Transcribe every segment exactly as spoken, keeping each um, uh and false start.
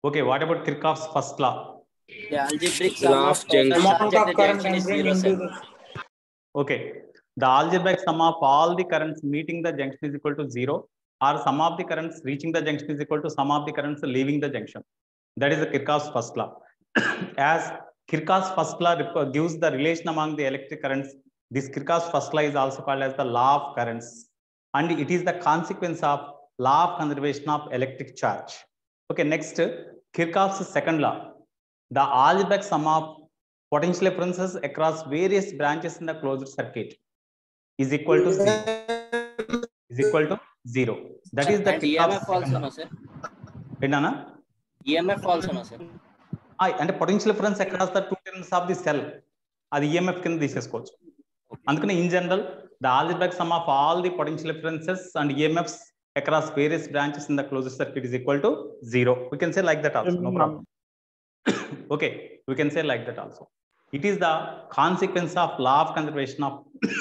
Okay, what about Kirchhoff's first law? The algebraic sum of the charge at the junction is zero, sir. Okay, the algebraic sum of all the currents meeting the junction is equal to zero, or sum of the currents reaching the junction is equal to sum of the currents leaving the junction. That is the Kirchhoff's first law. As Kirchhoff's first law gives the relation among the electric currents, this Kirchhoff's first law is also called as the law of currents, and it is the consequence of law of conservation of electric charge. Okay, next, Kirchhoff's second law, the algebraic sum of potential differences across various branches in the closed circuit is equal to zero. Is equal to zero. That is the and Kirchhoff's E M F also, no, sir. Endana? E M F also, no, sir. I and potential difference across the two terms of the cell. That E M F can this is coach. And in general, the algebraic sum of all the potential differences and E M Fs across various branches in the closed circuit is equal to zero. We can say like that also, no problem. Okay, we can say like that also. It is the consequence of law of conservation of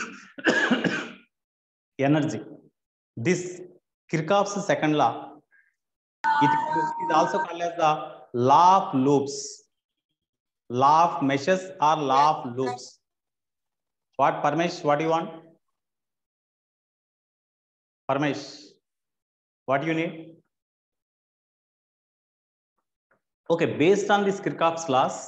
energy. This Kirchhoff's second law, it is also called as the law of loops, law of meshes or law of loops. What, Parmesh, what do you want? Parmesh, what do you need? Okay, based on this Kirchhoff's laws,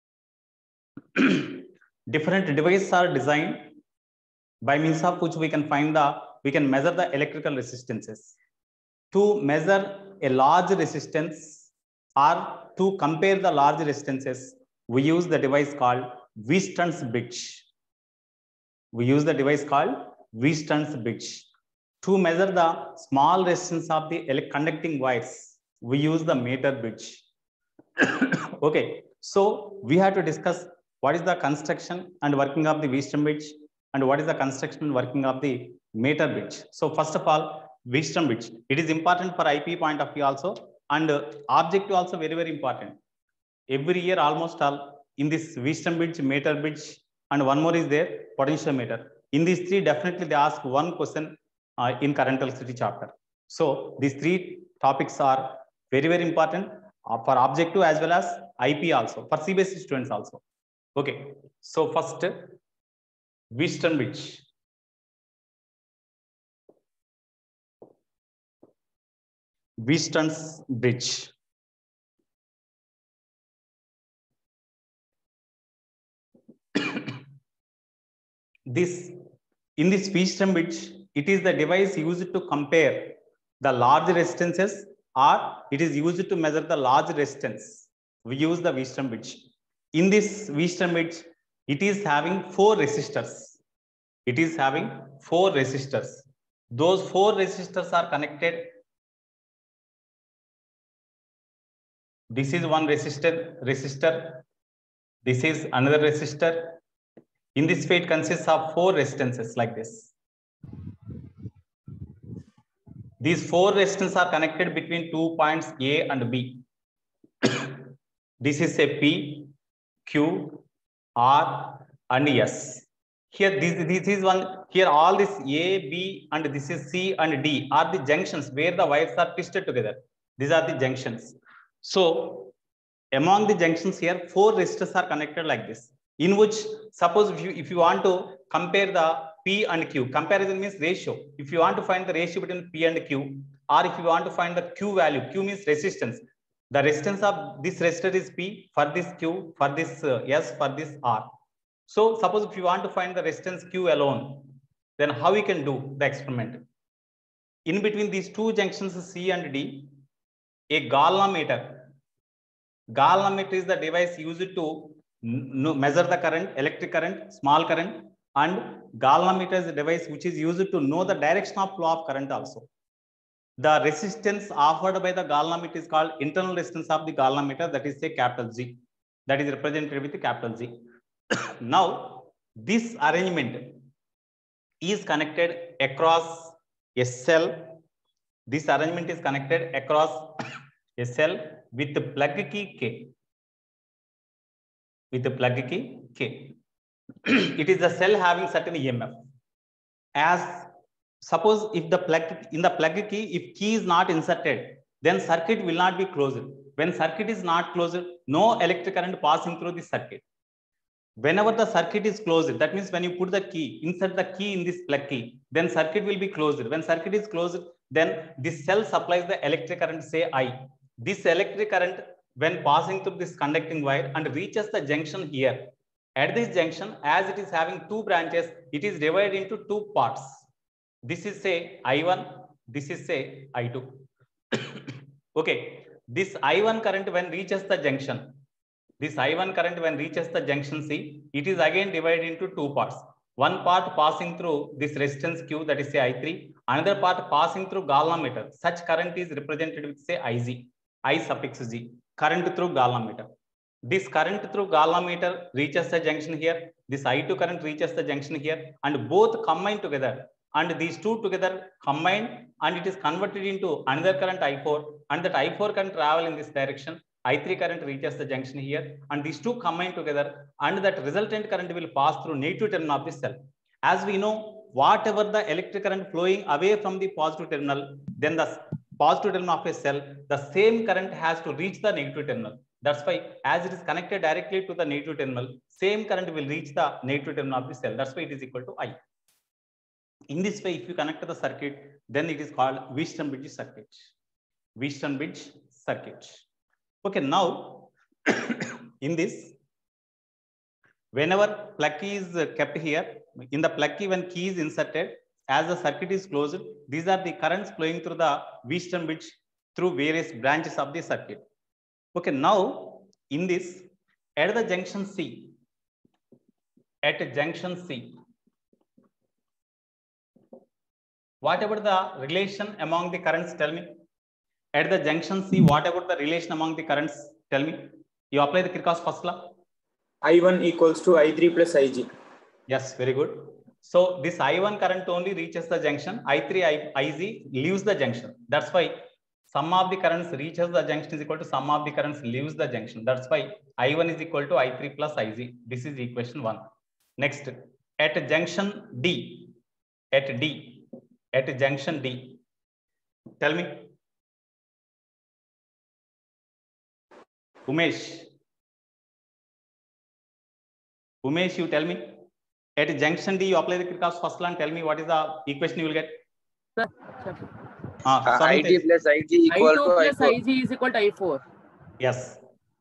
different devices are designed by means of which we can find the, we can measure the electrical resistances. To measure a large resistance or to compare the large resistances, we use the device called Wheaton's bridge. We use the device called Wheaton's bridge. To measure the small resistance of the conducting wires, we use the meter bridge. Okay, so we have to discuss what is the construction and working of the Wheaton bridge and what is the construction and working of the meter bridge. So first of all, Wheaton bridge. It is important for I P point of view also, and uh, objective also very, very important. Every year almost all in this Wheaton bridge, meter bridge, and one more is there, potentiometer. In these three, definitely they ask one question uh, in current electricity chapter. So these three topics are very, very important uh, for objective as well as I P also, for C B S E students also. Okay, so first, Wheaton bridge. Wheaton's bridge. This, in this Wheaton bridge, it is the device used to compare the large resistances, or it is used to measure the large resistance. We use the Wheaton bridge. In this Wheaton bridge, it is having four resistors. It is having four resistors. Those four resistors are connected. This is one resistor, resistor. This is another resistor. In this way, it consists of four resistances like this. These four resistances are connected between two points A and B. This is a P, Q, R, and S. Here, this, this is one, here all this A, B, and this is C and D are the junctions where the wires are twisted together. These are the junctions. So, among the junctions here, four resistors are connected like this. In which, suppose if you, if you want to compare the P and Q, comparison means ratio. If you want to find the ratio between P and Q, or if you want to find the Q value, Q means resistance. The resistance of this resistor is P, for this Q, for this uh, S, for this R. So suppose if you want to find the resistance Q alone, then how we can do the experiment? In between these two junctions C and D, a galvanometer. Galvanometer is the device used to measure the current, electric current, small current, and galvanometer is a device which is used to know the direction of flow of current also. The resistance offered by the galvanometer is called internal resistance of the galvanometer, that is a capital G. That is represented with the capital G. Now, this arrangement is connected across a cell. This arrangement is connected across a cell with the plug key K. With the plug key K. It is a cell having certain E M F. As suppose if the plug in the plug key, if key is not inserted, then circuit will not be closed. when circuit is not closed, no electric current passing through this circuit. Whenever the circuit is closed, that means when you put the key, insert the key in this plug key, then circuit will be closed. When circuit is closed, then this cell supplies the electric current, say I. This electric current, when passing through this conducting wire and reaches the junction here, at this junction, as it is having two branches, it is divided into two parts. This is say I one, this is say I two. Okay, this I one current when reaches the junction, this I one current when reaches the junction C, it is again divided into two parts. One part passing through this resistance Q, that is say I three, another part passing through galvanometer. Such current is represented with say I Z, I suffix Z, current through galvanometer. This current through galvanometer reaches the junction here, this I two current reaches the junction here, and both combine together. And these two together combined, and it is converted into another current I four, and that I four can travel in this direction. I three current reaches the junction here, and these two combine together, and that resultant current will pass through negative terminal of the cell. As we know, whatever the electric current flowing away from the positive terminal, then the positive terminal of a cell, the same current has to reach the negative terminal. That's why, as it is connected directly to the negative terminal, same current will reach the negative terminal of the cell. That's why it is equal to I. In this way, if you connect the circuit, then it is called Wheatstone-Bridge circuit. Wheatstone-Bridge circuit. Okay, now in this, whenever plug key is kept here, in the plug key, when key is inserted, as the circuit is closed, these are the currents flowing through the Wheatstone-Bridge through various branches of the circuit. Okay, now in this, at the junction C, at junction C, what about the relation among the currents? Tell me. At the junction C, what about the relation among the currents? Tell me. You apply the Kirchhoff's first law. I one equals to I three plus I G. Yes, very good. So this I one current only reaches the junction. I three, I Z leaves the junction. That's why sum of the currents reaches the junction is equal to sum of the currents leaves the junction. That's why I one is equal to I three plus I Z. This is equation one. Next, at junction D, at D, at junction D, tell me. Umesh. Umesh, you tell me. At junction D, you apply the Kirchhoff's first law and tell me what is the equation you will get. Sir, sir. Ah, Uh, I T plus I G equal I two to plus I four. I G is equal to I four. Yes.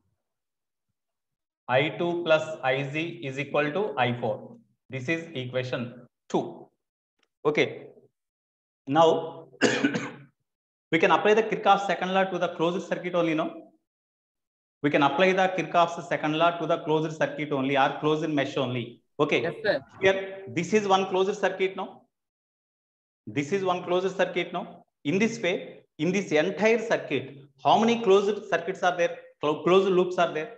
I two plus I Z is equal to I four. This is equation two. Okay. Now, we can apply the Kirchhoff's second law to the closed circuit only, no? We can apply the Kirchhoff's second law to the closed circuit only or closed mesh only. Okay. Yes, sir. Here, this is one closed circuit now. This is one closed circuit now. In this way, in this entire circuit, how many closed circuits are there? Closed loops are there?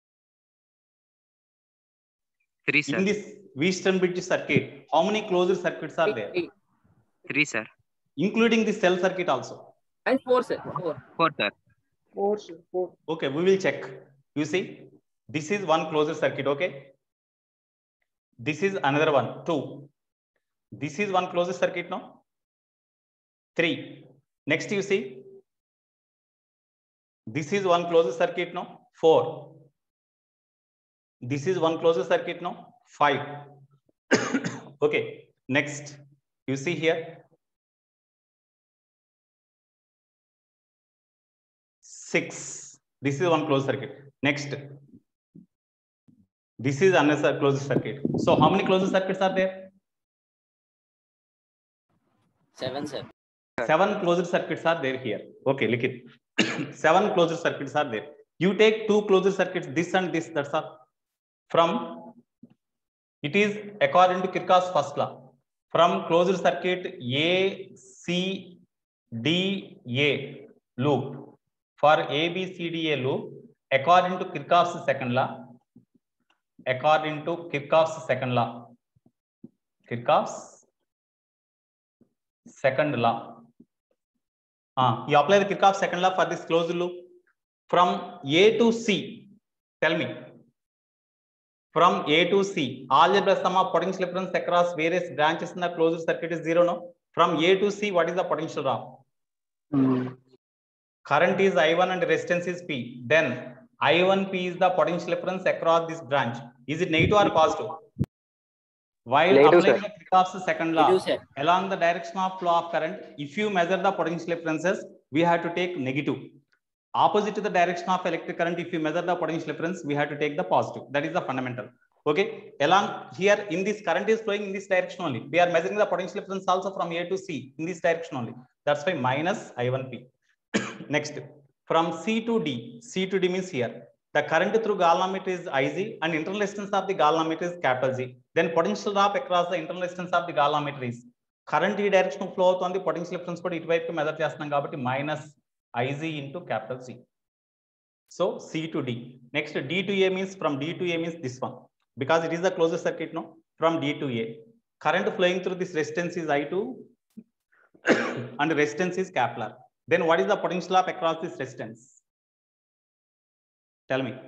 Three, sir. In this Wheatstone-Bridge circuit, how many closed circuits are there? Three. Three, sir. Including the cell circuit also. And four, sir. Four. Four, sir. Four, four. Okay, we will check. You see, this is one closed circuit, okay? This is another one, two. This is one closed circuit, no? Three. Next, you see, this is one closed circuit, no? Four. This is one closed circuit, no? Five. Okay, next, you see here, six. This is one closed circuit. Next, this is another closed circuit. So how many closed circuits are there? Seven, sir. Seven closed circuits are there here. Okay, look it. Seven closed circuits are there. You take two closed circuits, this and this, that's all. From, it is according to Kirchhoff's first law. From closed circuit A, C, D, A loop. For A, B, C, D, A loop, according to Kirchhoff's second law, according to Kirchhoff's second law, Kirchhoff's second law. Uh, you apply the Kirchhoff's second law for this closed loop. From A to C, tell me. From A to C, algebraic sum of potential difference across various branches in the closed circuit is zero, no? From A to C, what is the potential drop? Hmm. current is I one and resistance is P. Then I one P is the potential difference across this branch. Is it negative or positive? While Negative, applying sir. the Kirchhoff's second law, Negative, sir. along the direction of flow of current, if you measure the potential differences, we have to take negative. Opposite to the direction of electric current, if you measure the potential difference, we have to take the positive. That is the fundamental. Okay. Along here, in this current is flowing in this direction only. We are measuring the potential difference also from A to C in this direction only. That's why minus I one P. Next, from C to D. C to D means here. The current through galvanometer is I Z and internal resistance of the galvanometer is capital G. Then potential drop across the internal resistance of the galvanometer is current ఈ direction flow అవుతుంది, potential difference కూడా ఇటువైపు measure చేస్తున్నాం కాబట్టి minus I Z into capital C. So C to D. Next D to A means from D to A means this one because it is the closest circuit no from D to A. Current flowing through this resistance is I two and resistance is capital R. Then what is the potential drop across this resistance? Tell me.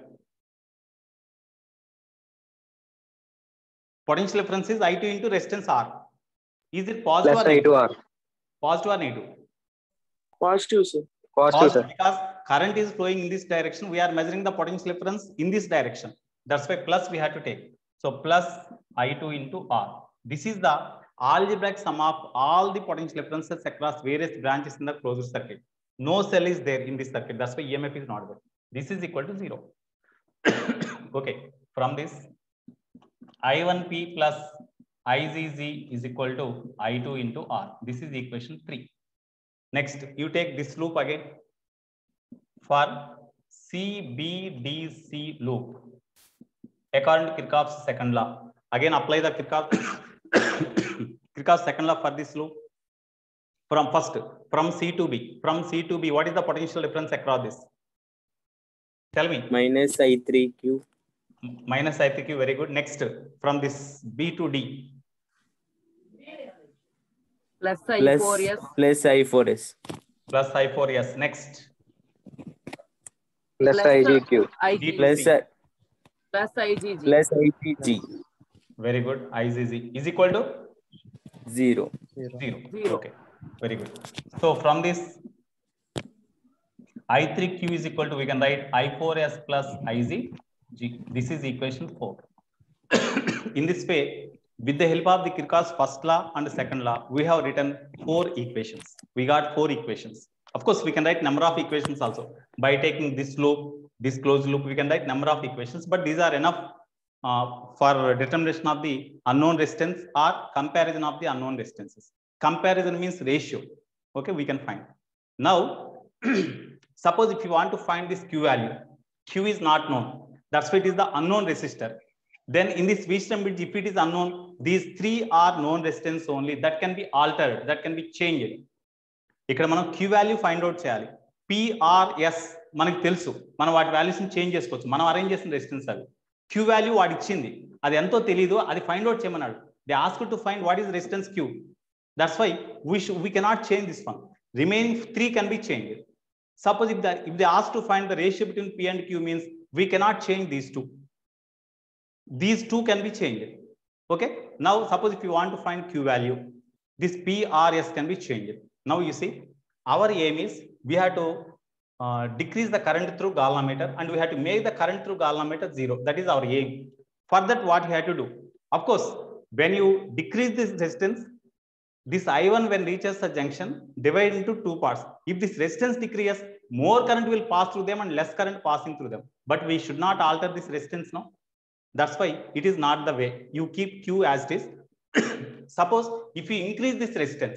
Potential difference is I two into resistance R. Is it positive Plus or I two negative? R. Positive or negative? Positive, sir. Positive, Positive, sir. because current is flowing in this direction. We are measuring the potential difference in this direction. That's why plus we have to take. So plus I two into R. This is the algebraic sum of all the potential differences across various branches in the closed circuit. No cell is there in this circuit. That's why E M F is not there. This is equal to zero. Okay. From this, I one P plus I Z Z is equal to I two into R. This is equation three. Next, you take this loop again for C B D C loop. According to Kirchhoff's second law, again apply the Kirchhoff Kirchhoff's second law for this loop. From first, from C to B, from C to B, what is the potential difference across this? Tell me. Minus I three Q. Minus I three Q, very good. Next, from this B to D. Plus I Plus, four S. plus I four S. Plus I four S. Next, Plus Plus I G Q. I D G. to Plus, C. uh, Plus I G G. plus I G G. Very good. I Z Z is equal to Zero. zero. Zero. Okay, very good. So from this, I three Q is equal to, we can write I four S plus I Z G. This is equation four. In this way, with the help of the Kirchhoff's first law and second law, we have written four equations. We got four equations. Of course, we can write number of equations also. By taking this loop, this closed loop, we can write number of equations, but these are enough uh, for determination of the unknown resistance or comparison of the unknown resistances. Comparison means ratio. Okay, we can find. Now, suppose if you want to find this Q value, Q is not known. That's why it is the unknown resistor. Then in this Wheatstone bridge, if it is unknown, these three are known resistance only. That can be altered, that can be changed. ఇక్కడ మనం Q value find out చేయాలి. P R S మనకు తెలుసు, మనం వాటి values change చేసుకోవచ్చు. మనం arrange చేసిన రెసిస్టెన్స్ అవి. Q value వాడు ఇచ్చింది, అది ఎంతో తెలియదు, అది ఫైండ్ అవుట్ చేయమన్నాడు. They asked to find what is resistance Q. That's why we should, we cannot change this one. Remaining three can be changed. Suppose if, the, if they ask to find the ratio between P and Q, means we cannot change these two. These two can be changed. Okay. Now suppose if you want to find Q value, this P R S can be changed. Now you see, our aim is we have to uh, decrease the current through galvanometer and we have to make the current through galvanometer zero. That is our aim. For that, what we have to do? Of course, when you decrease this resistance, this I one when reaches a junction, divide into two parts. If this resistance decreases, more current will pass through them and less current passing through them. But we should not alter this resistance now. That's why it is not the way. You keep Q as it is. Suppose if you increase this resistance,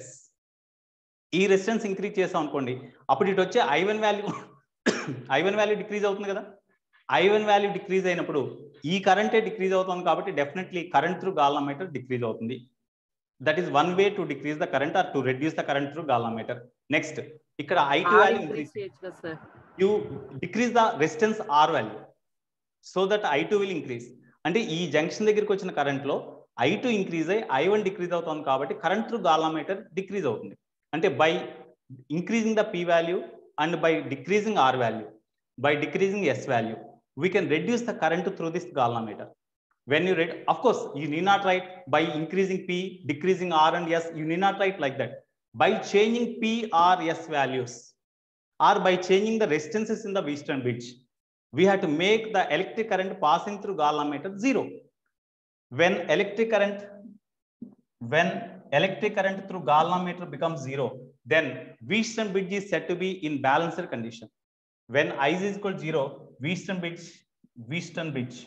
ఈ resistance increase చేసాం అనుకోండి, అప్పుడు ఇటు వచ్చే I one value I one value decrease అవుతుంది కదా. I one value decrease అయినప్పుడు ఈ కరెంటే డిక్రీజ్ అవుతుంది కాబట్టి definitely current through galvanometer decrease అవుతుంది. That is one way to decrease the current or to reduce the current through galvanometer. Next ఇక్కడ I two value increase, you decrease the resistance R value so that I two will increase. అంటే ఈ junction దగ్గరికి వచ్చిన current లో I two increase అయ్యి I one decrease అవుతుంది కాబట్టి current through galvanometer decrease అవుతుంది. అంటే by increasing the P value and by decreasing R value, by decreasing S value, we can reduce the current through this galvanometer. When you read, of course, you need not write by increasing P, decreasing R and S. You need not write like that. By changing P, R, S values, or by changing the resistances in the Wheatstone bridge, we have to make the electric current passing through galvanometer zero. When electric current, when electric current through galvanometer becomes zero, then Wheatstone bridge is said to be in balanced condition. When I is equal to zero, Wheatstone bridge, Wheatstone bridge,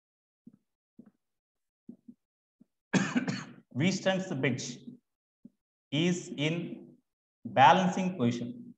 Wheatstone's bridge is in balancing position.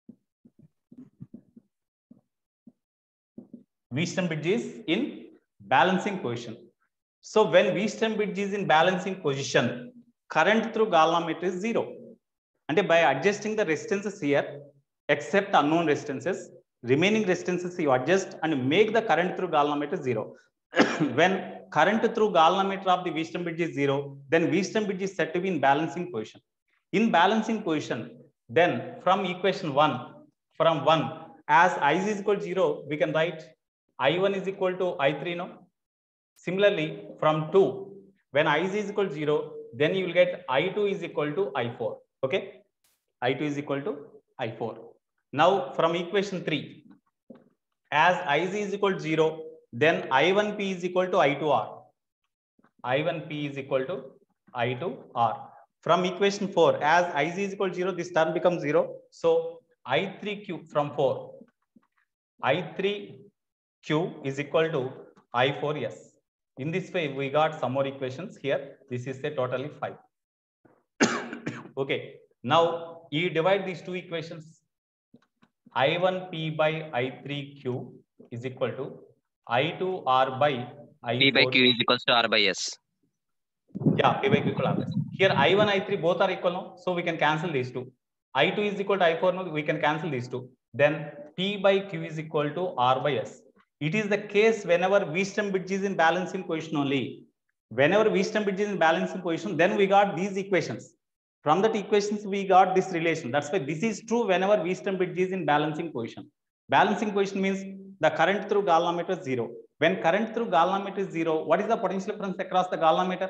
Wheatstone bridge is in balancing position. So when Wheatstone bridge is in balancing position, current through galvanometer is zero. And by adjusting the resistances here, except unknown resistances, remaining resistances you adjust and make the current through galvanometer zero. When current through galvanometer of the Wheatstone bridge is zero, then Wheatstone bridge is said to be in balancing position. In balancing position, then from equation one, from one, as I is equal to zero, we can write I one is equal to I three, no? Similarly, from two, when I is equal to zero, then you will get I two is equal to I four. Okay? I two is equal to I four. Now, from equation three, as I is equal to zero, then I one P is equal to I two R. I one P is equal to I two R. From equation four, as I is equal to zero, this term becomes zero. So, I three Q from four, I three Q is equal to I four S. In this way, we got some more equations here. This is a totally five. Okay. Now, you divide these two equations. I one P by I three Q is equal to I two R by I four. P by Q is equals to R by S. Yeah, P by Q equal to R by S. Here I one, I three both are equal now. So we can cancel these two. I two is equal to I four now. We can cancel these two. Then P by Q is equal to R by S. It is the case whenever Wheatstone bridge is in balancing position only. Whenever Wheatstone bridge is in balancing position, then we got these equations. From that equations, we got this relation. That's why this is true whenever Wheatstone bridge is in balancing position. Balancing position means the current through galvanometer is zero. When current through galvanometer is zero, what is the potential difference across the galvanometer?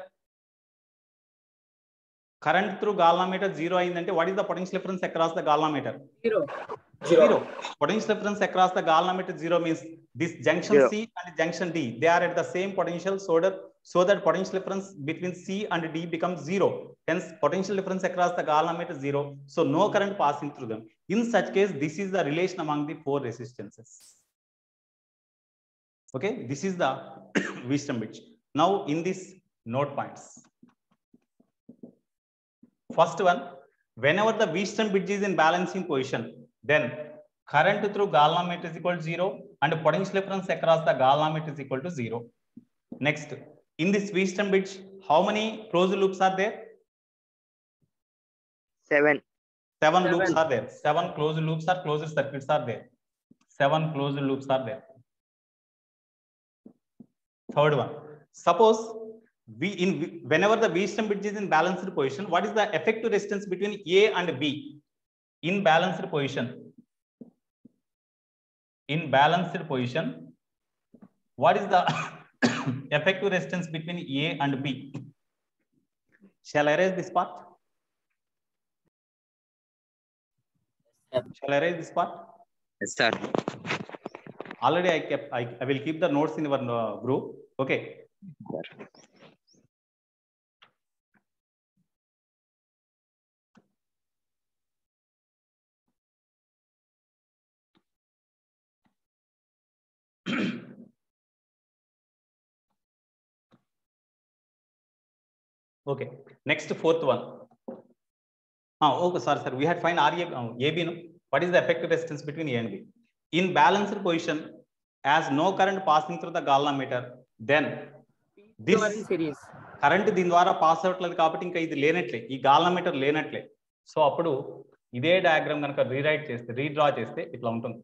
Current through galvanometer zero ayindante, what is the potential difference across the galvanometer? Zero. Zero. Potential difference across the galvanometer zero means this junction zero. C and junction D, they are at the same potential, so that so that potential difference between C and D becomes zero. Hence, potential difference across the galvanometer zero. So no current passing through them. In such case, this is the relation among the four resistances. Okay, this is the Wheatstone bridge. Now, in this note points. First one, whenever the Wheatstone bridge is in balancing position, then current through galvanometer is equal to zero and potential difference across the galvanometer is equal to zero. Next, in this Wheatstone bridge, how many closed loops are there? Seven. Seven, Seven. loops are there. Seven closed loops or closed circuits are there. Seven closed loops are there. Third one, suppose we in whenever the Wheatstone bridge is in balanced position, what is the effective resistance between A and B? In balanced position, in balanced position, what is the effective resistance between A and B? Shall I erase this part? Shall I erase this part? Yes, sir. Already I kept, I, I will keep the notes in our uh, group. Okay. Okay. Next, fourth one. Ah, okay, sorry, sir. We had find R A, uh, A B. No? What is the effective resistance between A and B? In balanced position, as no current passing through the galvanometer, then this series. current దీని ద్వారా pass అవట్లేదు కాబట్టి ఇంకా ఇది లేనట్లే, ఈ galvanometer లేనట్లే. So అప్పుడు ఇదే diagram కనుక రీరైట్ చేస్తే, రీడ్రా చేస్తే ఇట్లా ఉంటుంది.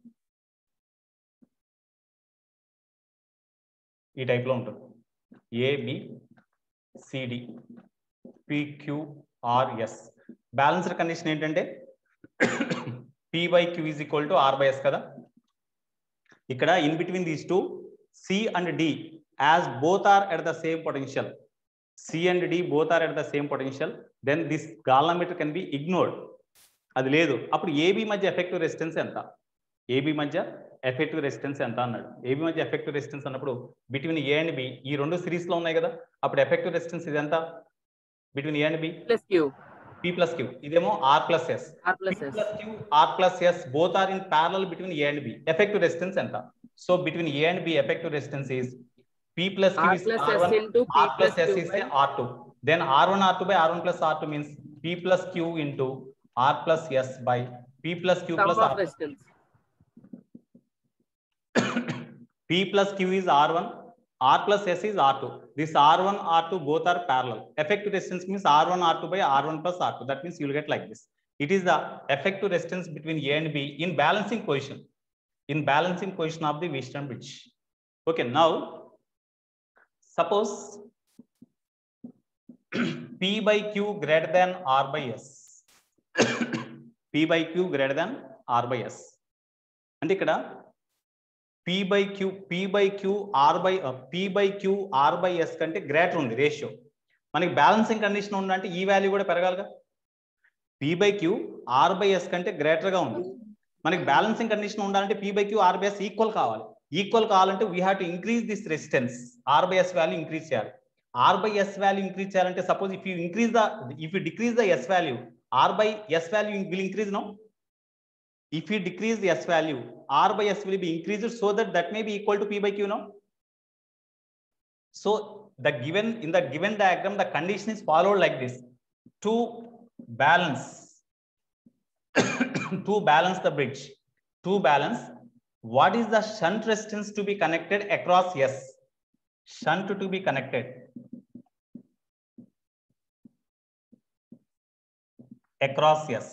ఈ టైప్ లో ఉంటుంది. AB CD PQRS. Balanced condition ఏంటంటే P by Q is equal to R by S కదా. ఇక్కడ in between these two C and D, as both are at the same potential, C and D both are at the same potential, then this galvanometer can be ignored. అది లేదు. అప్పుడు AB మధ్య effective resistance ఎంత? AB మధ్య effective resistance ఎంత అన్నాడు. AB మధ్య effective resistance అన్నప్పుడు బిట్వీన్ ఏ అండ్ బి ఈ రెండు సిరీస్ లో ఉన్నాయి కదా, అప్పుడు ఎఫెక్టివ్ రెసిస్టెన్స్ ఇది ఎంత? Between A and B plus Q P plus Q. ఇదేమో R plus S. R plus S plus Q R plus S both are in parallel between A and B. Effective resistance ఎంత? So between A and B effective resistance is P plus Q R is plus R S one, into P R plus plus S Q is by R two. Then R one R two by R one plus R two means P plus Q into R plus S by P plus Q sum plus of R two. resistance. P plus Q is R one, R plus S is R two. This R one R two both are parallel. Effective resistance means R one R two by R one plus R two. That means you will get like this. It is the effective resistance between A and B in balancing position. In balancing position of the Wheatstone bridge. Okay, now suppose P by Q greater than R by S. P by Q greater than R by S. And ikkada P by Q, P by Q, R by uh, P by Q, R by S కంటే greater ఉంది రేషియో. మనకి balancing condition ఉందంటే ఈ value కూడా పెరగాలిగా. P by Q, R by S కంటే greater గా ఉంది. మనకి బ్యాలెన్సింగ్ కండిషన్ ఉండాలంటే P by Q, R by S equal కావాలి. ఈక్వల్ కావాలంటే we have to increase this resistance. R by S value increase చేయాలి. R by S value increase చేయాలంటే suppose if you increase the if you decrease the S value, R by S value will increase no. If you decrease the S value, R by S will be increased so that that may be equal to P by Q now. So the given in the given diagram, the condition is followed like this. To balance, to balance the bridge, to balance, what is the shunt resistance to be connected across S? Shunt to be connected across S.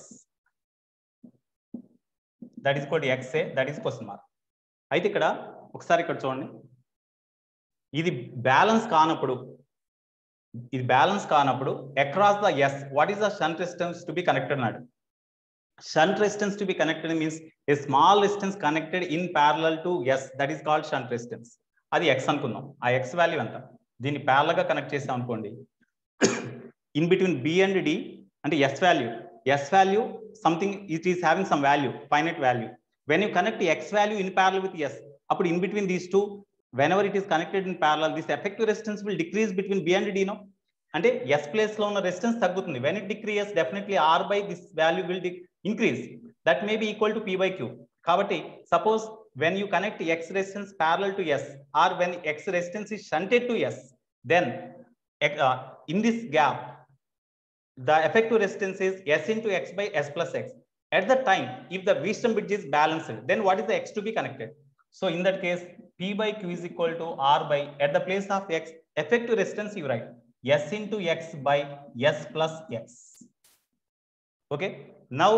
That is called X A, that is question mark. అయితే ఇక్కడ ఒకసారి ఇక్కడ చూడండి, ఇది balance కానప్పుడు ఇది balance కానప్పుడు across the S what is the shunt resistance to be connected అన్నాడు. Shunt resistance to be connected means a small resistance connected in parallel to S, that is called shunt resistance. అది X అనుకుందాం. ఆ X value ఎంత? దీన్ని parallel గా connect చేసాం అనుకోండి, in between B and D అంటే S value S value something it is having some value, finite value. When you connect X value in parallel with S, up in between these two, whenever it is connected in parallel, this effective resistance will decrease between B and D. No, and S place lo una resistance taggutundi. When it decreases, definitely R by this value will increase. That may be equal to P by Q. Kabatti, suppose when you connect X resistance parallel to S, or when X resistance is shunted to S, then uh, in this gap, the effective resistance is S into X by S plus X. At the time, if the Wheatstone bridge is balanced, then what is the X to be connected? So in that case, P by Q is equal to R by, at the place of X, effective resistance you write S into X by S plus X. Okay. Now,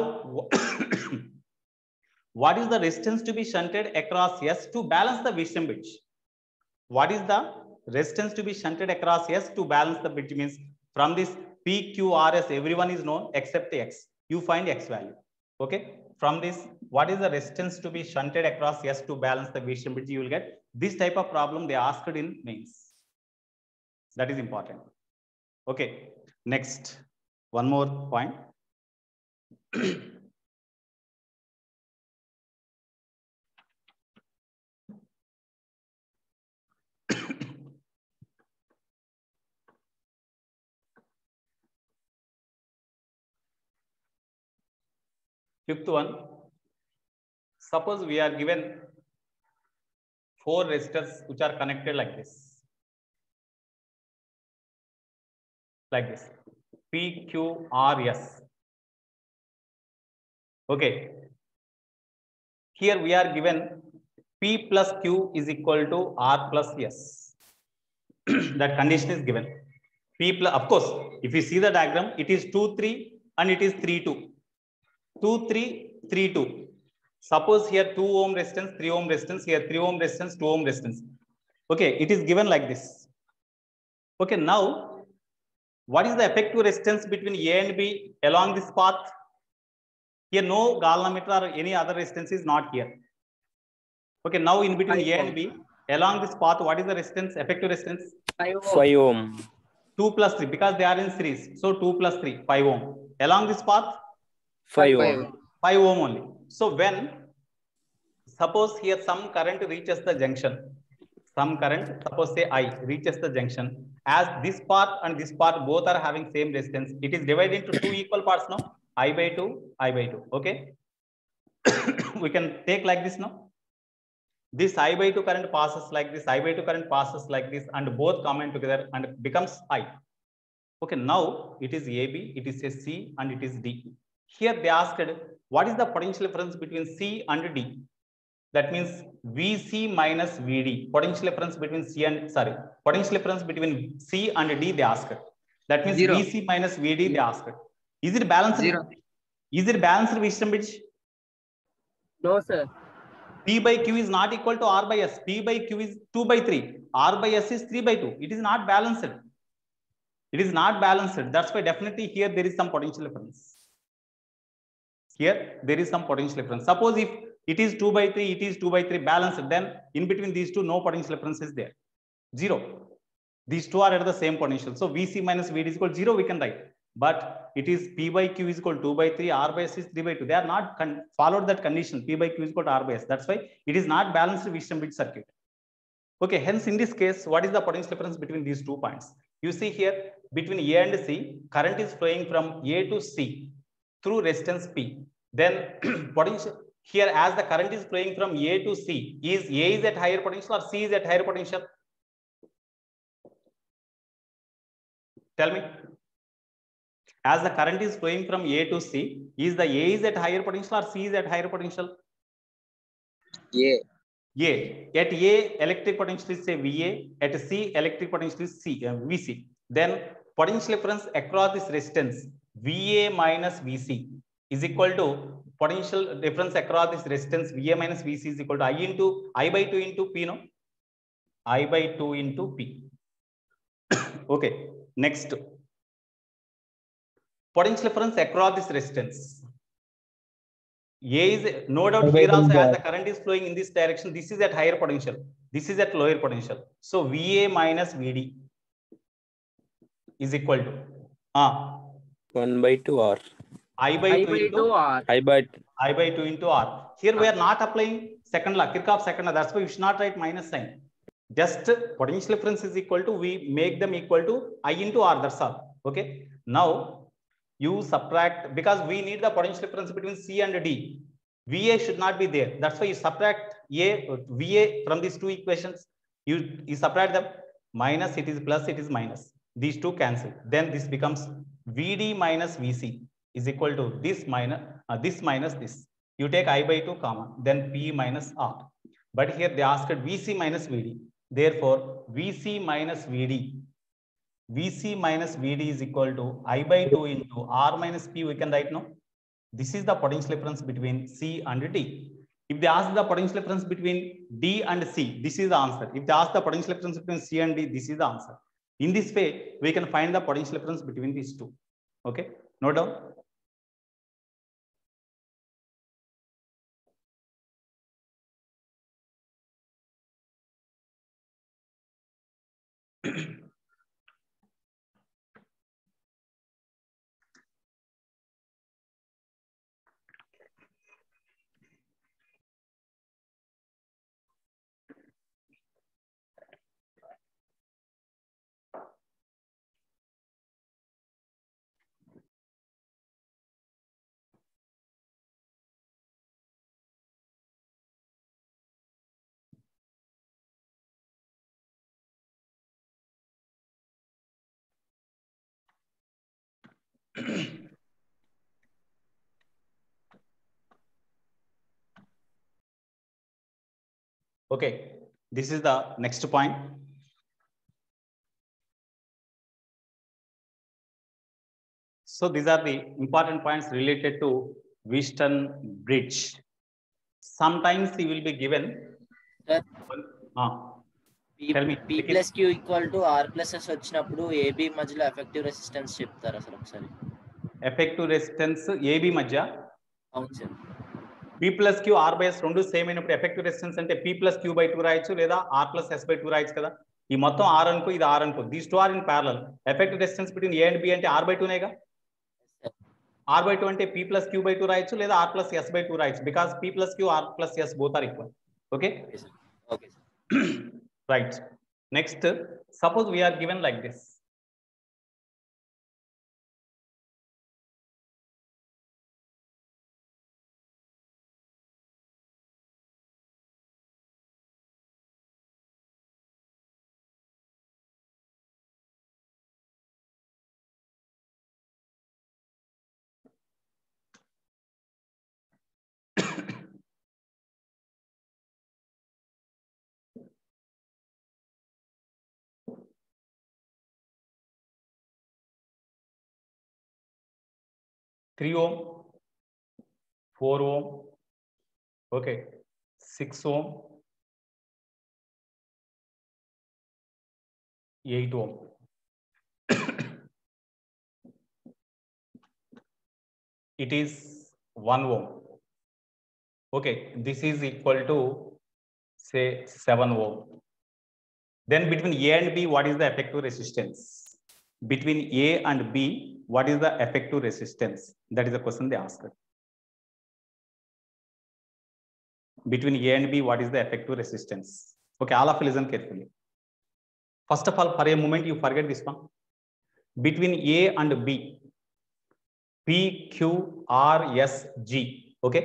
what is the resistance to be shunted across S to balance the Wheatstone bridge? What is the resistance to be shunted across S to balance the bridge means from this P, Q, R, S, everyone is known except X. You find X value. Okay. From this, what is the resistance to be shunted across S to balance the Wheatstone bridge? You will get this type of problem they asked in mains. That is important. Okay. Next, one more point. Fifth one, suppose we are given four resistors which are connected like this, like this, P, Q, R, S. Okay. Here we are given P plus Q is equal to R plus S. That condition is given. P plus, of course, if you see the diagram, it is two, three, and it is three, two. two, three, three, two. Suppose here two ohm resistance, three ohm resistance, here three ohm resistance, two ohm resistance. Okay, it is given like this. Okay, now what is the effective resistance between A and B along this path? Here no galvanometer or any other resistance is not here. Okay, now in between A and B along this path, what is the resistance, effective resistance? five ohm. two plus three because they are in series. So two plus three, five ohm. Along this path, five Five. ohm. five ohm only. So when suppose here some current reaches the junction, some current, suppose say I reaches the junction, as this part and this part both are having same resistance, it is divided into two equal parts now, I by two, I by two. Okay. We can take like this now. This I by two current passes like this, I by two current passes like this, and both combine together and becomes I. Okay, now it is A B, it is a C, and it is D. Here they asked, what is the potential difference between C and D? That means V C minus V D. Potential difference between C and sorry, potential difference between C and D they asked. That means Zero. V C minus V D they asked. Is it balanced? Zero. Is it balanced Wheatstone bridge? No, sir. P by Q is not equal to R by S. P by Q is two by three. R by S is three by two. It is not balanced. It is not balanced. That's why definitely here there is some potential difference. Here there is some potential difference. Suppose if it is two by three, it is two by three balanced, then in between these two, no potential difference is there. Zero. These two are at the same potential. So V C minus V D is equal to zero, we can write. But it is P by Q is equal to two by three, R by S is three by two. They are not followed that condition. P by Q is equal to R by S. That's why it is not balanced Wheatstone bridge circuit. Okay, hence in this case, what is the potential difference between these two points? You see here, between A and C, current is flowing from A to C through resistance P. Then potential here, as the current is flowing from A to C, is A is at higher potential or C is at higher potential? Tell me. As the current is flowing from A to C, is the A is at higher potential or C is at higher potential? A. A. At A, electric potential is say V A. At C, electric potential is C, uh, V C. Then potential difference across this resistance V A minus V C is equal to potential difference across this resistance V A minus V C is equal to I into I by two into P, no? I by two into P. Okay. Next. Potential difference across this resistance. A is no doubt here also, as the current is flowing in this direction, this is at higher potential, this is at lower potential. So V A minus V D is equal to uh, one by two R. I by I two by into two R. I by I by two into R. Here we are not applying second law, Kirchhoff's second law. That's why you should not write minus sign. Just potential difference is equal to, we make them equal to I into R. That's all. Okay. Now you subtract, because we need the potential difference between C and D. V A should not be there. That's why you subtract A, V A from these two equations. You, you subtract them. Minus, it is plus, it is minus. These two cancel. Then this becomes V D minus V C is equal to this minus uh, this minus this. You take I by two comma, then P minus R. But here they asked V C minus V D. Therefore, V C minus V D. V C minus V D is equal to I by two into R minus P, we can write now. This is the potential difference between C and D. If they ask the potential difference between D and C, this is the answer. If they ask the potential difference between C and D, this is the answer. In this way, we can find the potential difference between these two. Okay, note down. Okay, this is the next point. So these are the important points related to Wheatstone bridge. Sometimes he will be given. Sir, Uh, P, tell me. P plus Q equal to R plus S వచ్చినప్పుడు A B మధ్యలో effective resistance చెప్తారా sir ఒకసారి? Effective resistance A B మధ్య. అవును sir. P plus Q R by S రెండు same అయినప్పుడు effective resistance అంటే P plus Q by two రాయొచ్చు లేదా R plus S by two రాయొచ్చు కదా. ఈ మొత్తం R అనుకో, ఇది R అనుకో. These two are in parallel. Effective resistance between A and B అంటే R by two నేగా. R by two అంటే P plus Q by two రాయొచ్చు లేదా R plus S by two రాయొచ్చు because P plus Q, R plus S both are equal. Okay? Okay, sir. Okay, sir. Right. Next, suppose we are given like this. three ohm, four ohm, okay, six ohm, eight ohm. It is one ohm. Okay, this is equal to say seven ohm. Then between A and B, what is the effective resistance? Between A and B, what is the effective resistance? That is the question they asked. Between A and B, what is the effective resistance? Okay, all of you listen carefully. First of all, for a moment, you forget this one. Between A and B, P, Q, R, S, G. Okay.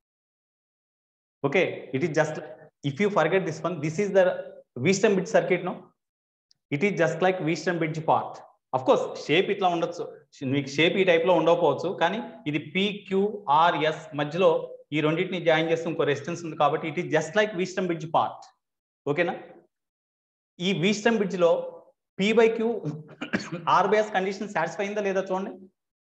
Okay, it is just, if you forget this one, this is the Wheatstone bridge circuit, no? It is just like Wheatstone bridge part. Of course, shape itla ఉండొచ్చు, మీకు shape ఈ type లో ఉండకపోవచ్చు, కానీ ఇది P, Q, R, S మధ్యలో ఈ రెండింటిని జాయిన్ చేస్తే ఇంకో రెసిస్టెన్స్ ఉంది కాబట్టి it is just like Wheatstone bridge part. ఓకేనా? ఈ Wheatstone bridge లో P by Q R by S condition satisfy అయిందా లేదా చూడండి.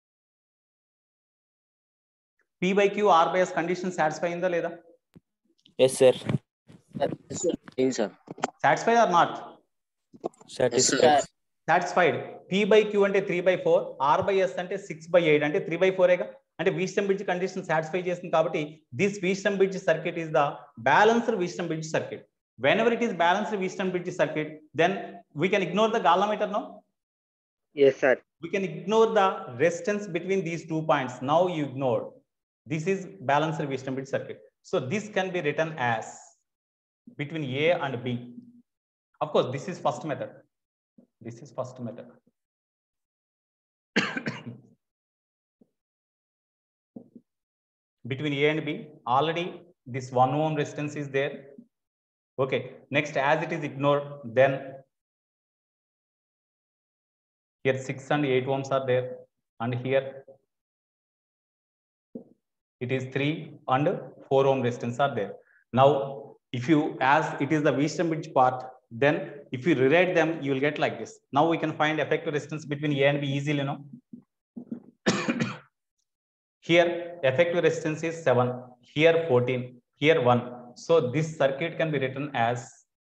P by Q R by S condition satisfy అయిందా లేదా? Yes, sir. Yes, sir. Yes, sir. Satisfied or not? Satisfied. Satisfied. P by Q అంటే three by four, R by S అంటే six by eight అంటే three by four ఏగా. అంటే Wheatstone bridge condition satisfy చేస్తుంది కాబట్టి this Wheatstone bridge circuit is the balanced Wheatstone bridge circuit. Whenever it is balanced Wheatstone bridge circuit, then we can ignore the Gala meter, no? Yes, sir. We can ignore the resistance between these two points. Now you ignore. This is balanced Wheatstone bridge circuit. So this can be written as between A and B. Of course, this is first method. This is first method. Between A and B, already this one ohm resistance is there. Okay, next, as it is ignored, then here six and eight ohms are there, and here it is three and four ohm resistance are there. Now, if you, as it is the Wheatstone bridge part, then if you rewrite them, you will get like this. Now we can find effective resistance between A and B easily, you know. Here effective resistance is seven, here fourteen, here one. So this circuit can be written as,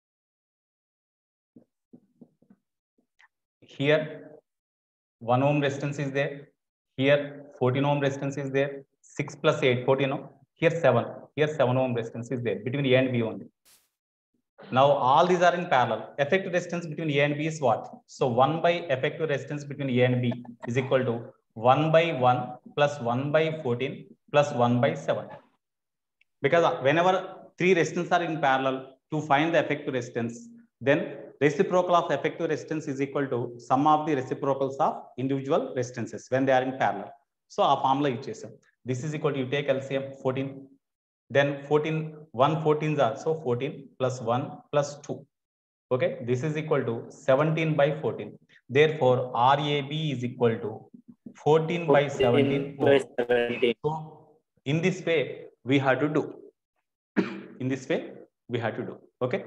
here one ohm resistance is there, here fourteen ohm resistance is there, six plus eight, fourteen, no? Here seven, here seven ohm resistance is there between A and B only. Now all these are in parallel. Effective resistance between A and B is what? So one by effective resistance between A and B is equal to one by one plus one by fourteen plus one by seven. Because whenever three resistances are in parallel, to find the effective resistance, then reciprocal of effective resistance is equal to sum of the reciprocals of individual resistances when they are in parallel. So our formula use chesam. This is equal to, you take L C M fourteen, then fourteen, one fourteens are, so fourteen plus one plus two. Okay, this is equal to seventeen by fourteen. Therefore, R A B is equal to fourteen by seventeen. So in this way, we have to do. In this way, we have to do. Okay.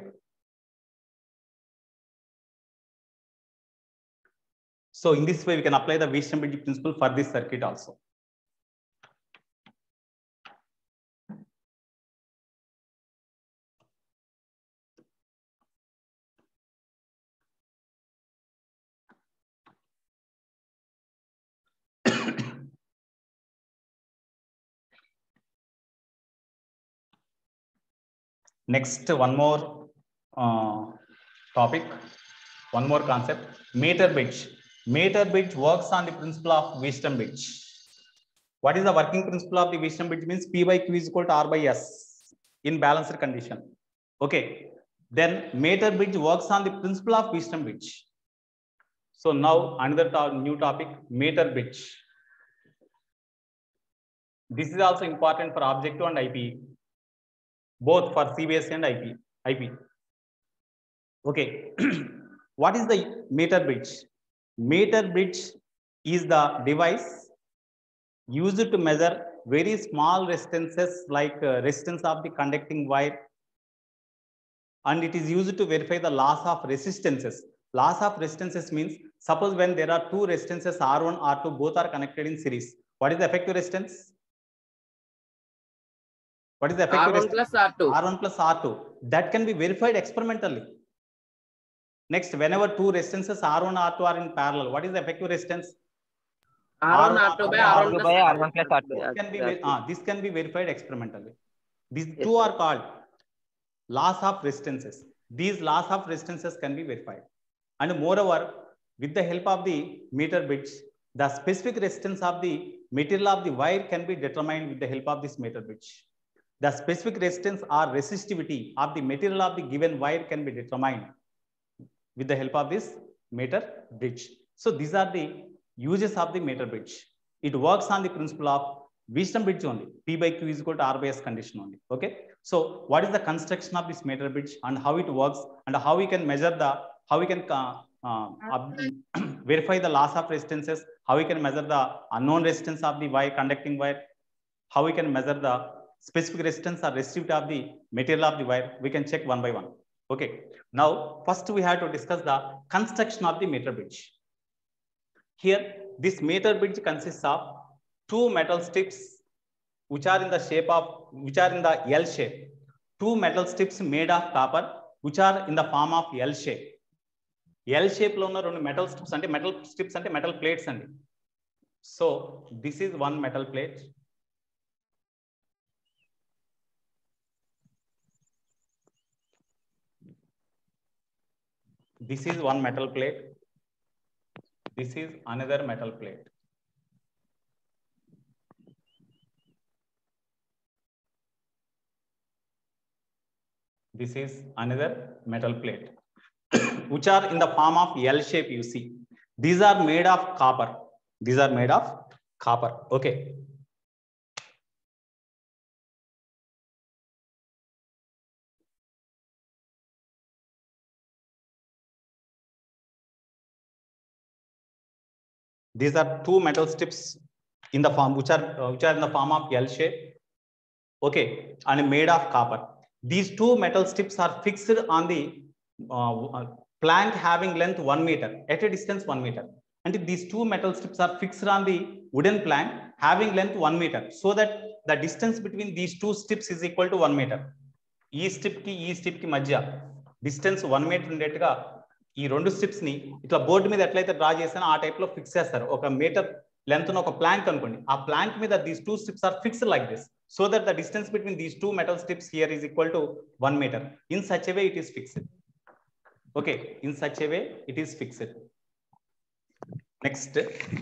So in this way, we can apply the Wheatstone bridge principle for this circuit also. Next, one more uh, topic, one more concept, meter bridge. Meter bridge works on the principle of Wheatstone bridge. What is the working principle of the Wheatstone bridge? Means P by Q is equal to R by S in balanced condition. Okay. Then Mater bridge works on the principle of Wheatstone bridge. So now another to new topic, Mater bridge. This is also important for objective and I P, both for C B S E and I P. I P. Okay. What is the Mater bridge? Mater bridge is the device used to measure very small resistances like uh, resistance of the conducting wire, and it is used to verify the loss of resistances. Loss of resistances means, suppose when there are two resistances R one, R two, both are connected in series. What is the effective resistance? What is the effective R one resistance? plus R two. R one plus R two. That can be verified experimentally. Next, whenever two resistances R one, R two are in parallel, what is the effective resistance? R one, R two by R one plus R one plus R two. This can be, uh, this can be verified experimentally. These Yes, two sir. are called loss of resistances. These loss of resistances can be verified. And moreover, with the help of the meter bridge, the specific resistance of the material of the wire can be determined with the help of this meter bridge. The specific resistance or resistivity of the material of the given wire can be determined with the help of this meter bridge. So these are the uses of the meter bridge. It works on the principle of Wheatstone bridge only. P by Q is equal to R by S condition only. Okay. So what is the construction of this meter bridge and how it works and how we can measure the, how we can uh, uh, verify the loss of resistances, how we can measure the unknown resistance of the wire, conducting wire, how we can measure the specific resistance or resistivity of the material of the wire. We can check one by one. Okay. Now, first we have to discuss the construction of the meter bridge. Here, this meter bridge consists of two metal strips which are in the shape of, which are in the L shape. Two metal strips made of copper which are in the form of L shape. L shape lo unna rendu metal strips ante metal strips ante metal plates andi. So this is one metal plate. This is one metal plate. This is another metal plate. This is another metal plate, which are in the form of L shape, you see. These are made of copper. These are made of copper. Okay. These are two metal strips in the form, which are, uh, which are in the form of L shape. Okay. And made of copper. These two metal strips are fixed on the uh, plank having length one meter at a distance one meter. And these two metal strips are fixed on the wooden plank having length one meter, so that the distance between these two strips is equal to one meter. E strip ki e strip ki madhya distance one meter ఉండేట్టుగా ఈ రెండు strips ని ఇట్లా board మీద ఎట్లయితే draw చేసానో ఆ type లో fix చేస్తారు. ఒక మీటర్ లెంత్ ఉన్న ఒక ప్లాంక్ అనుకోండి, ఆ ప్లాంక్ మీద these two strips are fixed like this, so that the distance between these two metal strips here is equal to one meter. In such a way it is fixed. Okay, in such a way it is fixed. Next,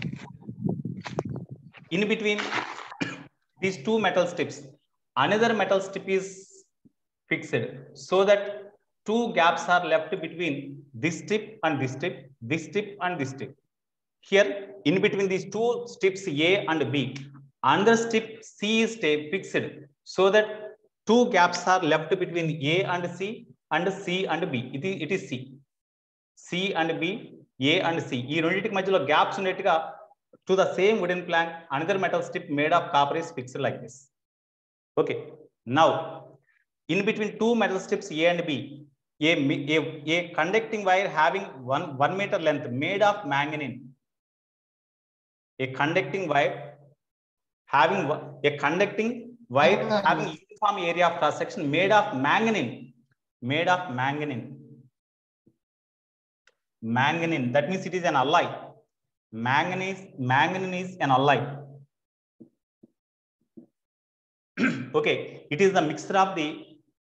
in between these two metal strips, another metal strip is fixed, so that two gaps are left between this strip and this strip, this strip and this strip. Here, in between these two strips A and B, another strip C is fixed, so that two gaps are left between A and C and C and B. It is, it is C. C and B, A and C. ఈ రెండింటికి మధ్యలో gaps ఉండేట్టుగా to the same wooden plank, another metal strip made of copper is fixed like this. Okay. Now, in between two metal strips A and B, a, a, a conducting wire having one, one meter length made of manganese. A conducting wire having a conducting wire having uniform area of cross section made of manganese, made of manganese. Manganese, that means it is an alloy. Manganese, manganese is an alloy. Okay, it is the mixture of the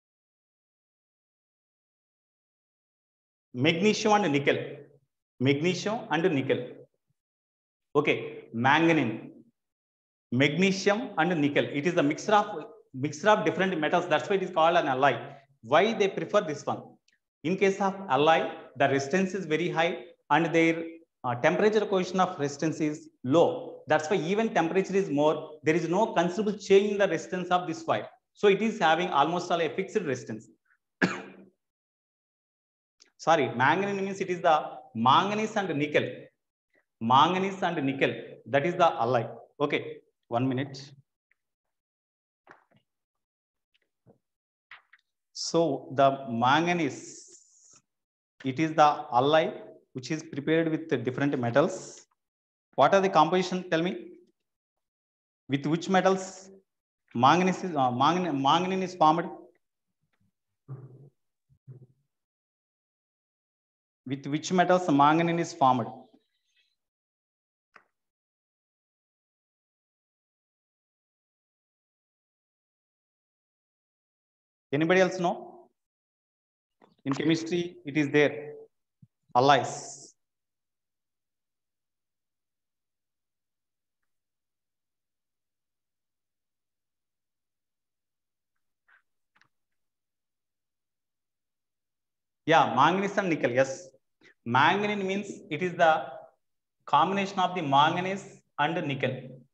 magnesium and nickel. Magnesium and nickel. Okay, manganese. magnesium and nickel. It is a mixture of mixture of different metals. That's why it is called an alloy. Why they prefer this one? In case of alloy, the resistance is very high and their uh, temperature coefficient of resistance is low. That's why even temperature is more, there is no considerable change in the resistance of this wire. So it is having almost all a fixed resistance. Sorry, manganese means it is the manganese and nickel. Manganese and nickel, that is the alloy. Okay, one minute. So the manganese, it is the alloy which is prepared with the different metals. What are the composition? Tell me. With which metals manganese is uh, manganese, manganese is formed? With which metals manganese is formed? Anybody else know? In chemistry, it is there. Alloys. Yeah, manganese and nickel. Yes. Manganese means it is the combination of the manganese and nickel.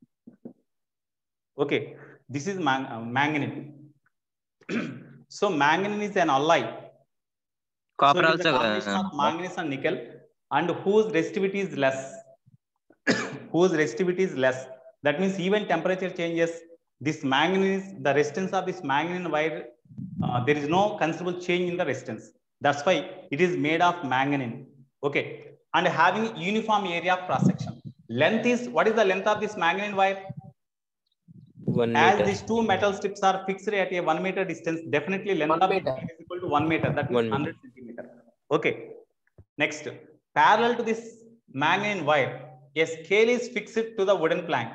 Okay. This is man uh, manganese. So manganese is an alloy. Copper so it is a also. combination Uh, of manganese and nickel, and whose resistivity is less. Whose resistivity is less. That means even temperature changes, this manganese, the resistance of this manganese wire, uh, there is no considerable change in the resistance. That's why it is made of manganese. Okay. And having uniform area of cross section. Length is, what is the length of this manganese wire? One As meter. these two metal strips are fixed at a one meter distance, definitely length One of meter. it is equal to one meter. That means One one hundred centimeter. Okay. Next, parallel to this manganese wire, a scale is fixed to the wooden plank.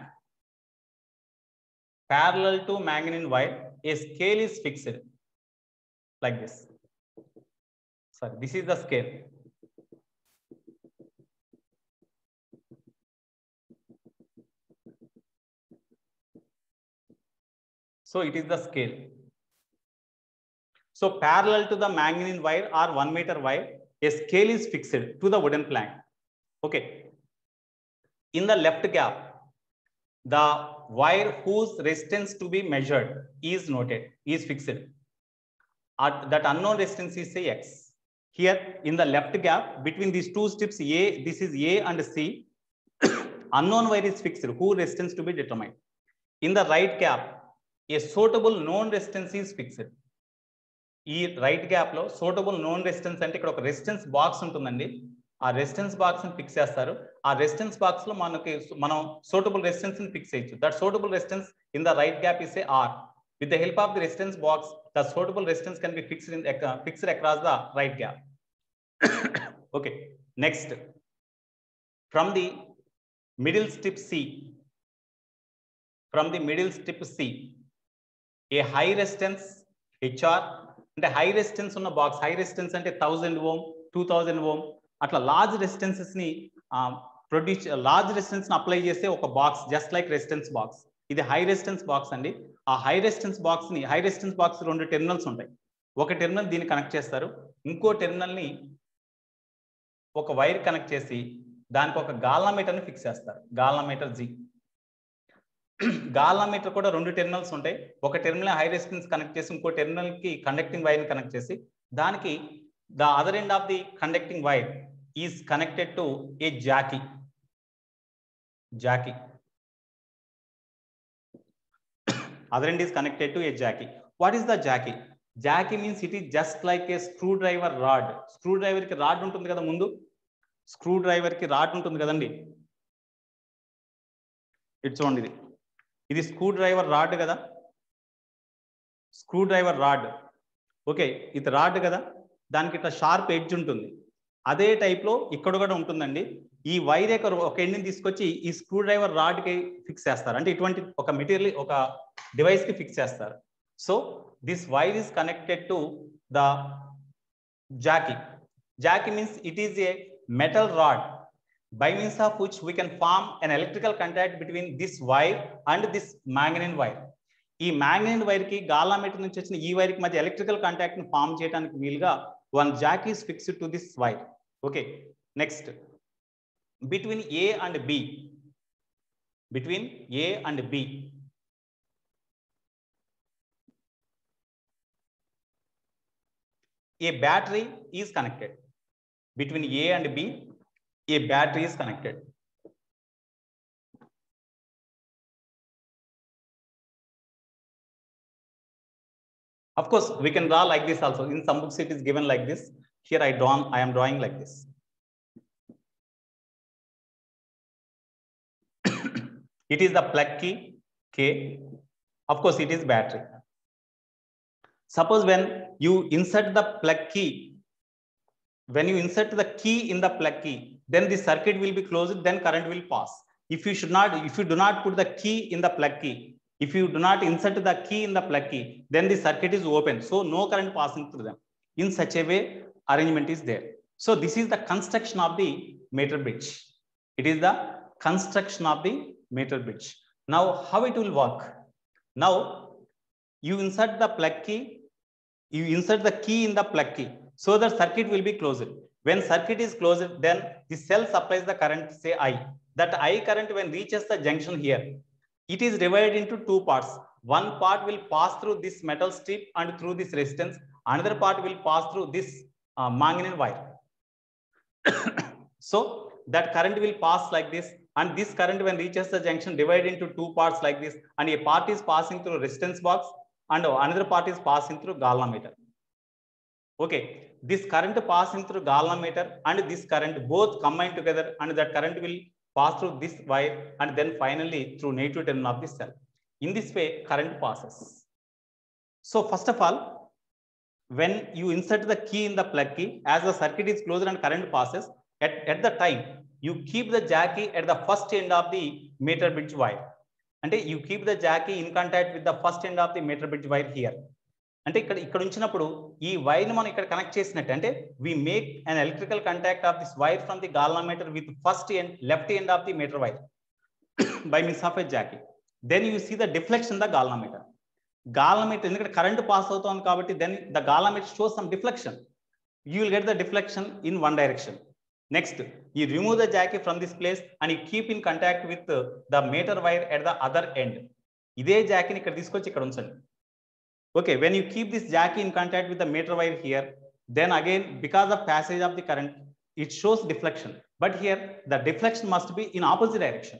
Parallel to manganese wire, a scale is fixed like this. Sorry, this is the scale. So it is the scale. So parallel to the manganese wire or one meter wire, a scale is fixed to the wooden plank. Okay. In the left gap, the wire whose resistance to be measured is noted, is fixed. At that unknown resistance is say X. Here in the left gap between these two strips A, this is A and C, unknown wire is fixed, whose resistance to be determined. In the right gap, a suitable known resistance is fixed. ఈ right gap లో suitable known resistance అంటే ఇక్కడ ఒక resistance box ఉంటుందండి. ఆ resistance box ని fix చేస్తారు. ఆ రెసిస్టెన్స్ బాక్స్ లో మనకి మనం సూటబుల్ రెసిస్టెన్స్ ని ఫిక్స్ చేయొచ్చు. That suitable resistance in the right gap is a R. With the help of the resistance box, the suitable resistance can be fixed in fixed across the right gap. Okay. Next, from the middle strip C, from the middle strip C, a high resistance HR అంటే high resistance ఉన్న box, high resistance అంటే thousand ohm, two thousand ohm, అట్లా large resistances ని produce, large resistance ని apply చేసే ఒక box, just like resistance box. ఇది high resistance box అండి. ఆ హై రెసిస్టెన్స్ బాక్స్ ని, హై రెసిస్టెన్స్ బాక్స్ రెండు టెర్మినల్స్ ఉంటాయి. ఒక టెర్మినల్ దీన్ని కనెక్ట్ చేస్తారు, ఇంకో టెర్మినల్ ని ఒక వైర్ కనెక్ట్ చేసి దానికి ఒక గాల్వామీటర్ ని ఫిక్స్ చేస్తారు. గాల్వామీటర్ జి. గాల్వామీటర్ కూడా రెండు టెర్మినల్స్ ఉంటాయి. ఒక టెర్మినల్ హై రెసిస్టెన్స్ కనెక్ట్ చేసి ఇంకో టెర్మినల్ కి కండక్టింగ్ వైర్ ని కనెక్ట్ చేసి దానికి the other end of the conducting wire is connected to a jockey. Jockey. Other end is connected to a jacky. What is the jacky? Jacky means it is just like a screwdriver rod. Screwdriver ki rod untundi kada mundu. Screwdriver ki rod untundi kadandi. It's only ఇది. ఇది screwdriver rod kada. Screwdriver rod. Okay, ఇది rod కదా, దానికి ఇట్లా sharp edge ఉంటుంది. అదే type లో ఇక్కడ కూడా ఉంటుందండి. ఈ వైర్ ఒక ఎండ్ని తీసుకొచ్చి ఈ స్క్రూ డ్రైవర్ రాడ్ కి ఫిక్స్ చేస్తారు. అంటే ఇటువంటి ఒక మెటీరియల్, ఒక డివైస్ కి ఫిక్స్ చేస్తారు. So this wire is connected to the jockey. Jockey means it is a metal rod. by means of which we can form an electrical contact between this wire and this manganese wire. ఈ magnet wire కి గాలా metre నుంచి వచ్చిన ఈ wire కి మధ్య electrical contact ని form చేయడానికి వీలుగా one jack is fixed to this wire. Okay, next between A and B, between A and B a battery is connected. Between A and B, a battery is connected. Of course, we can draw like this also. In some books, it is given like this. Here, I draw. I am drawing like this. It is the plug key K. Of course, it is battery. Suppose when you insert the plug key, when you insert the key in the plug key, then the circuit will be closed, then current will pass. If you should not, if you do not put the key in the plug key, if you do not insert the key in the plug key, then the circuit is open. So no current passing through them. In such a way, arrangement is there. So this is the construction of the meter bridge. It is the construction of the meter bridge. Now, how it will work? Now, you insert the plug key, you insert the key in the plug key, so the circuit will be closed. When circuit is closed, then the cell supplies the current, say I. That I current when reaches the junction here, it is divided into two parts. One part will pass through this metal strip and through this resistance. Another part will pass through this uh, manganese wire. So that current will pass like this, and this current when reaches the junction divided into two parts like this, and a part is passing through resistance box and another part is passing through galvanometer. Okay, this current passing through galvanometer and this current both combine together, and that current will pass through this wire and then finally through negative terminal of this cell. In this way, current passes. So first of all, when you insert the key in the plug key, as the circuit is closed and current passes, at, at the time, you keep the jack key at the first end of the meter bridge wire. And you keep the jack key in contact with the first end of the meter bridge wire here. అంటే ఇక్కడ ఇక్కడ ఉంచినప్పుడు ఈ wire ని మనం ఇక్కడ connect చేసినట్టు అంటే we make an electrical contact of this wire from the galvanometer with first end left end of the meter wire by means of a jack key. Then you see the deflection in the galvanometer. Galvanometer ఎందుకంటే current pass అవుతోంది కాబట్టి then the galvanometer shows some deflection. You will get the deflection in one direction. Next, you remove the jack key from this place and you keep in contact with the meter wire at the other end. ఇదే jack key ని ఇక్కడ తీసుకొచ్చి ఇక్కడ ఉంచండి. Okay, when you keep this jack key in contact with the meter wire here, then again, because of passage of the current, it shows deflection. But here, the deflection must be in opposite direction.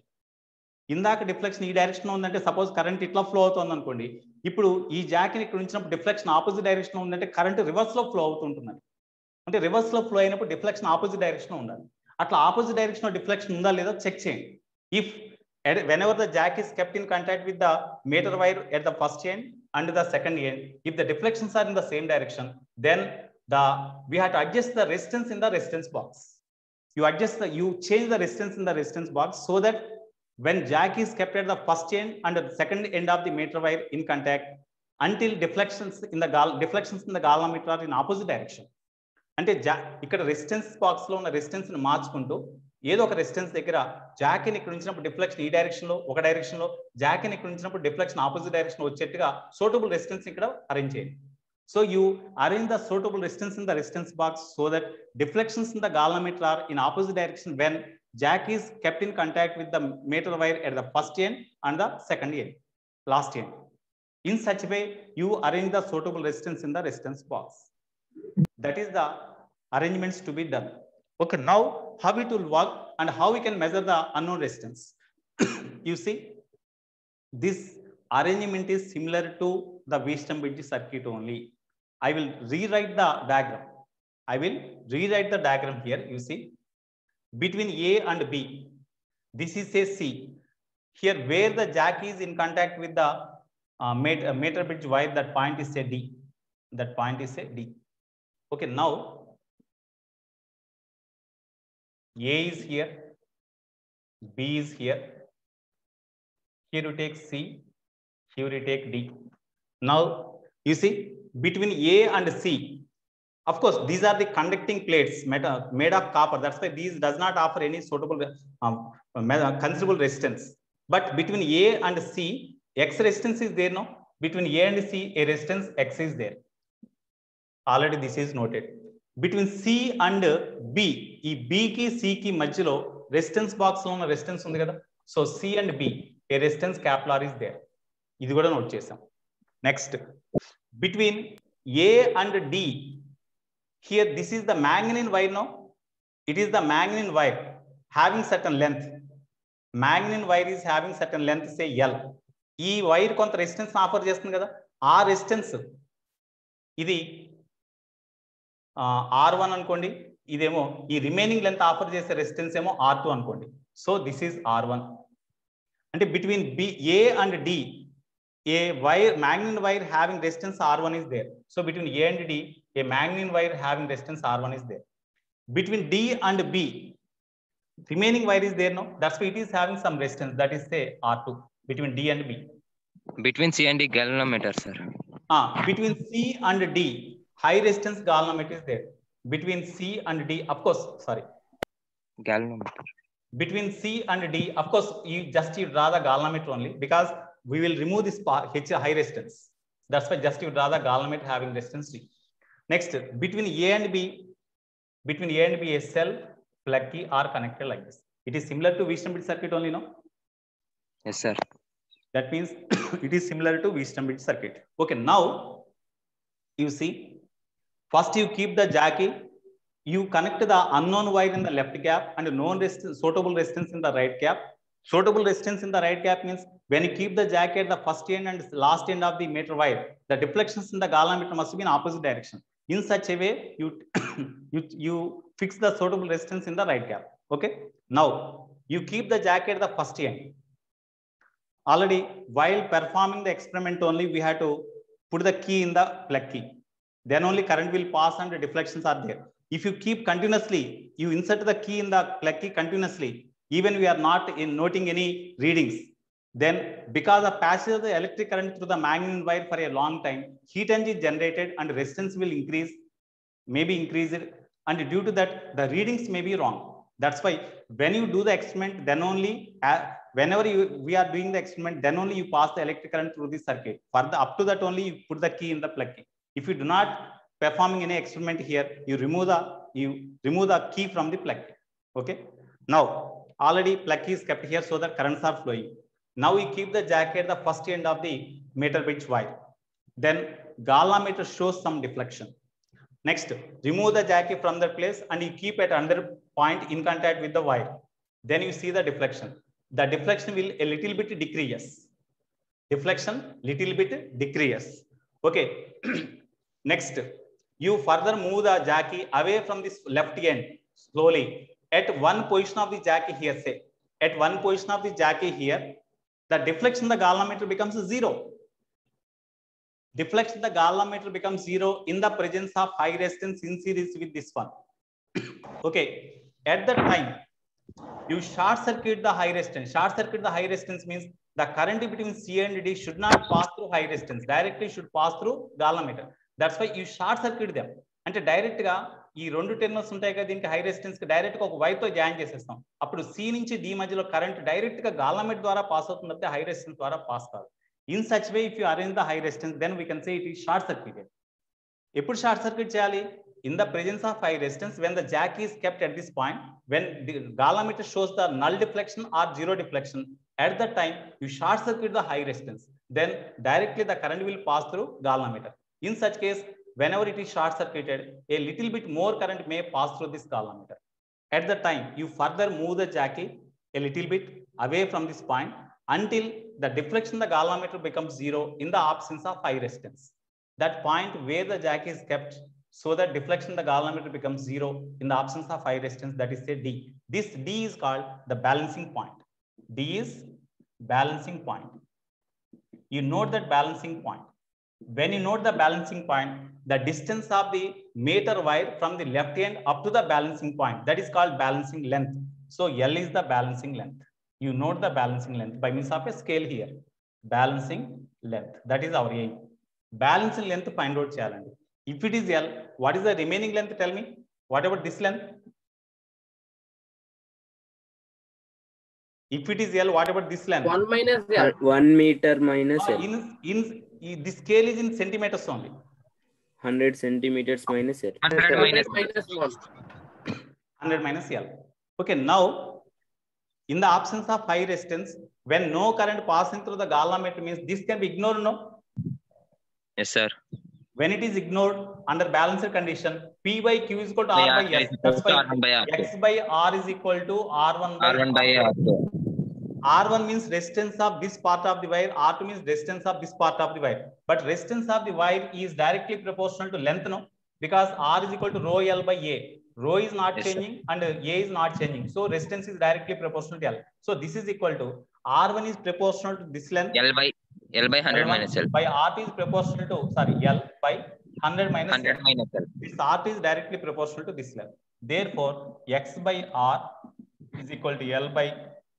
ఇందాక deflection ఈ direction లో ఉందంటే suppose current ఇట్లా flow అవుతుంది అనుకోండి, ఇప్పుడు ఈ Jack ని ఇక్కడ ఉంచినప్పుడు డిఫ్లెక్షన్ ఆపోజిట్ డైరెక్షన్ లో ఉందంటే కరెంట్ రివర్స్ లో ఫ్లో అవుతుంటుందని. అంటే రివర్స్ లో ఫ్లో అయినప్పుడు డిఫ్లెక్షన్ ఆపోజిట్ డైరెక్షన్ లో ఉండాలి. అట్లా ఆపోజిట్ డైరెక్షన్ లో డిఫ్లెక్షన్ ఉందా లేదా చెక్ చేయండి. If whenever the jack is kept in contact with the meter wire at the first end and the second end, if the deflections are in the same direction, then the we have to adjust the resistance in the resistance box. You adjust the you change the resistance in the resistance box so that when jack is kept at the first end and the second end of the meter wire in contact until deflections in the gal deflections in the galvanometer are in opposite direction. అంటే జా ఇక్కడ resistance box లో ఉన్న resistance ని మార్చుకుంటూ ఏదో ఒక resistance దగ్గర జాక్ ని ఇక్కడ ఉంచినప్పుడు డిఫ్లెక్షన్ ఈ డైరెక్షన్ లో ఒక డైరెక్షన్ లో, జాక్ ని ఇక్కడ ఉంచినప్పుడు డిఫ్లెక్షన్ ఆపోజిట్ డైరెక్షన్ వచ్చేట్టుగా సూటబుల్ రెసిస్టెన్స్ ఇక్కడ అరేంజ్ చేయండి. So you arrange the suitable resistance in the resistance box so that deflections in the galvanometer are in opposite direction when jack is kept in contact with the meter wire at the first end and the second end, last end. In such way, you arrange the suitable resistance in the resistance box. That is the arrangements to be done. Okay, now how it will work and how we can measure the unknown resistance. You see, this arrangement is similar to the Wheatstone bridge circuit only. I will rewrite the diagram. I will rewrite the diagram here. You see, between A and B, this is a C. Here, where the jack is in contact with the uh, meter, meter bridge wire, that point is a D. That point is a D. Okay, now A is here, B is here. Here you take C, here you take D. Now you see, between A and C, Of course, these are the conducting plates made of, made of copper. That's why these does not offer any suitable um, considerable resistance. But between A and C, X resistance is there now. Between A and C, a resistance X is there. Already this is noted. Between C and B, ఈ B కి C కి మధ్యలో resistance box లో ఉన్న resistance ఉంది కదా. So C and B, a resistance capital R is there. ఇది కూడా నోట్ చేసాం. Next, between A and D, here this is the manganese wire now. It is the manganese wire having certain length. Manganese wire is having certain length, say L. ఈ వైర్ కొంత resistance offer చేస్తుంది కదా, ఆ resistance ఇది are one అనుకోండి, ఇదేమో ఈ రిమైనింగ్ లెంత్ ఆఫర్ చేసే రెసిస్టెన్స్ ఏమో ఆర్ టూ అనుకోండి. So this is R one. అంటే between B A and D, a wire manganese wire having resistance R one is there. So between A and D, a manganese wire having resistance R one is there. Between D and B, remaining wire is there now. That's why it is having some resistance, that is say R two. Between D and B. Between C and D, galvanometer, sir. Ah, between C and D, high resistance galvanometer is there. Between C and D, of course, sorry. Galvanometer. Between C and D, of course, you just you draw the galvanometer only, because we will remove this part H high resistance. That's why just you draw the galvanometer having resistance D. Next, between A and B, between A and B, a cell plug key are connected like this. It is similar to Wheatstone bridge circuit only, no? Yes, sir. That means it is similar to Wheatstone bridge circuit. Okay, now you see, first you keep the jacky, you connect the unknown wire in the left gap and known resistance, suitable resistance in the right gap. Suitable resistance in the right gap means when you keep the jack at the first end and last end of the meter wire, the deflections in the galvanometer must be in opposite direction. In such a way, you you you fix the suitable resistance in the right gap. Okay. Now you keep the jack at the first end. Already, while performing the experiment only, we have to put the key in the plug key. Then only current will pass and the deflections are there. If you keep continuously, you insert the key in the plug key continuously, even we are not in noting any readings, then because of passage of the electric current through the manganese wire for a long time, heat energy is generated and resistance will increase, maybe increase it, and due to that, the readings may be wrong. That's why when you do the experiment, then only, uh, whenever you we are doing the experiment, then only you pass the electric current through the circuit. For the up to that only you put the key in the plug key. If you do not performing any experiment here, you remove the you remove the key from the plug key. Okay. Now already plug key is kept here so that currents are flowing. Now we keep the jack at the first end of the meter bridge wire. Then galvanometer shows some deflection. Next, remove the jack from the place and you keep at another point in contact with the wire. Then you see the deflection. The deflection will a little bit decrease. Deflection little bit decrease. Okay. Next, you further move the jacky away from this left end slowly. At one position of the jacky here, say, at one position of the jacky here, the deflection of the galvanometer becomes zero. Deflection of the galvanometer becomes zero in the presence of high resistance in series with this one. Okay, at that time, you short circuit the high resistance. Short circuit the high resistance means the current between C and D should not pass through high resistance. Directly should pass through galvanometer. That's why you short circuit them. అంటే direct గా ఈ రెండు terminals ఉంటాయి కదా, దీనికి high resistance కి direct గా ఒక వైర్ తో జాయిన్ చేసేస్తాం. అప్పుడు సి నుంచి డి మధ్యలో కరెంట్ డైరెక్ట్ గా గాల్వనోమీటర్ ద్వారా పాస్ అవుతుంది తప్పితే హై రెసిస్టెన్స్ ద్వారా పాస్ కాదు. In such way if you arrange the high resistance then we can say it is short circuited. ఎప్పుడు షార్ట్ సర్క్యూట్ చేయాలి? In the presence of high resistance when the jack is kept at this point, when the galvanometer shows the null deflection or zero deflection, at that time you short circuit the high resistance, then directly the current will pass through galvanometer. In such case, whenever it is short circuited, a little bit more current may pass through this galvanometer. At the time, you further move the jacky a little bit away from this point until the deflection of the galvanometer becomes zero in the absence of high resistance. That point where the jacky is kept, so that deflection of the galvanometer becomes zero in the absence of high resistance, that is say D. This D is called the balancing point. D is balancing point. You note that balancing point. When you note the balancing point, the distance of the meter wire from the left end up to the balancing point, that is called balancing length. So L is the balancing length. You note the balancing length by means of a scale here. Balancing length. That is our aim. Balancing length find out challenge. If it is L, what is the remaining length? Tell me. What about this length? If it is L, what about this length? one minus L. one meter minus Uh, L. in, in, in the scale is in centimeters only. one hundred centimeters minus L. one hundred minus minus one. one hundred minus L. Okay, now in the absence of high resistance, when no current passing through the galvanometer means this can be ignored, no? Yes, sir. When it is ignored under balanced condition, P by Q is equal to By R R by S. is That's equal to why R one by R two. X by R is equal to R one by R one by R R two. two. R one means resistance of this part of the wire. R two means resistance of this part of the wire. But resistance of the wire is directly proportional to length, no? Because R is equal to rho L by A. Rho is not Yes, changing sir. And A is not changing. So resistance is directly proportional to L. So this is equal to R one is proportional to this length. L by L by one hundred L one minus L. by R two is proportional to, sorry, L by one hundred minus one hundred L. minus L. This R two is directly proportional to this length. Therefore, X by R is equal to L by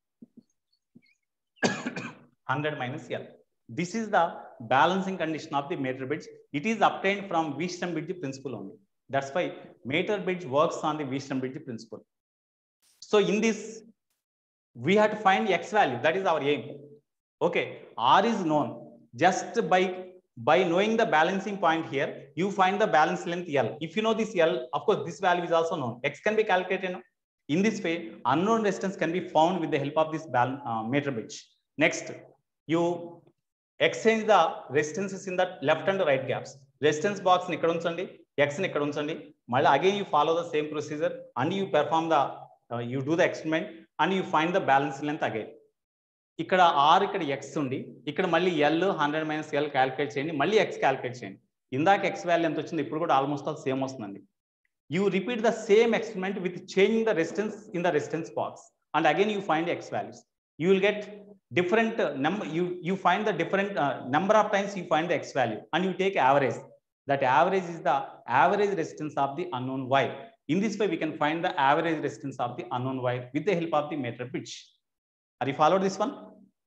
one hundred minus L. This is the balancing condition of the meter bridge. It is obtained from Wheatstone-Bridge principle only. That's why meter bridge works on the Wheatstone-Bridge principle. So in this, we have to find X value. That is our aim. Okay, R is known. Just by, by knowing the balancing point here, you find the balance length L. If you know this L, of course, this value is also known. X can be calculated. In this way, unknown resistance can be found with the help of this uh, meter bridge. Next, you exchange the resistances in the left and right gaps. Resistance box ni ikkada unchandi, X ni ikkada unchandi. Malla again you follow the same procedure and you perform the, uh, you do the experiment and you find the balance length again. Ikkada R ikkada X undi, ikkada malli L one hundred minus L calculate cheyandi, malli X calculate cheyandi. Indaka X value ఎంత వచ్చింది, ఇప్పుడు కూడా almost all same వస్తుందండి. You repeat the same experiment with changing the resistance in the resistance box and again you find the X values. You will get different uh, number, you you find the different uh, number of times you find the X value and you take average. That average is the average resistance of the unknown wire. In this way we can find the average resistance of the unknown wire with the help of the meter bridge. Are you followed this one?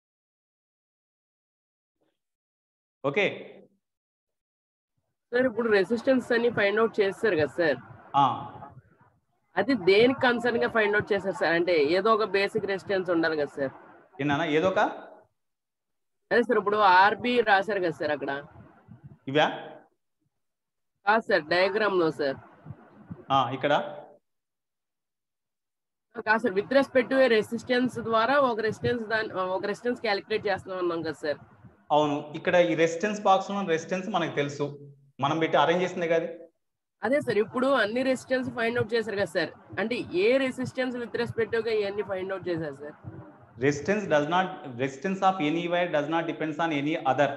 Okay. Sir ఇప్పుడు resistance అని find out చేస్తారు కదా sir, Ah. అది దేనికి concern గా find out చేస్తారు sir? అంటే ఏదో ఒక బేసిక్ రెసిస్టెన్స్ ఉండాలి కదా సార్. ఏనా ఏదో ఒక అదే సార్, ఇప్పుడు ఆర్బి రాశారు కదా సార్ అక్కడ. ఇవా కాదు సార్, డయాగ్రామ్ లో సార్. ఇక్కడ కాదు sir, with respect to resistance ద్వారా ఒక రెసిస్టెన్స్ దాని ఒక రెసిస్టెన్స్ క్యాలిక్యులేట్ చేస్తున్నాం అన్నాం కదా సార్. అవును, ఇక్కడ ఈ రెసిస్టెన్స్ బాక్స్ లో రెసిస్టెన్స్ మనకు తెలుసు, మనం పెట్టి అరేంజ్ చేసిందే కదా. అదే సార్, ఇప్పుడు అన్ని రెసిస్టెన్స్ ఫైండ్ అవుట్ చేశారు కదా సార్, అంటే ఏ రెసిస్టెన్స్ విత్ రెస్పెక్ట్ గా ఇవన్నీ ఫైండ్ అవుట్ చేశారు sir? Resistance does not, resistance of any wire does not depends on any other.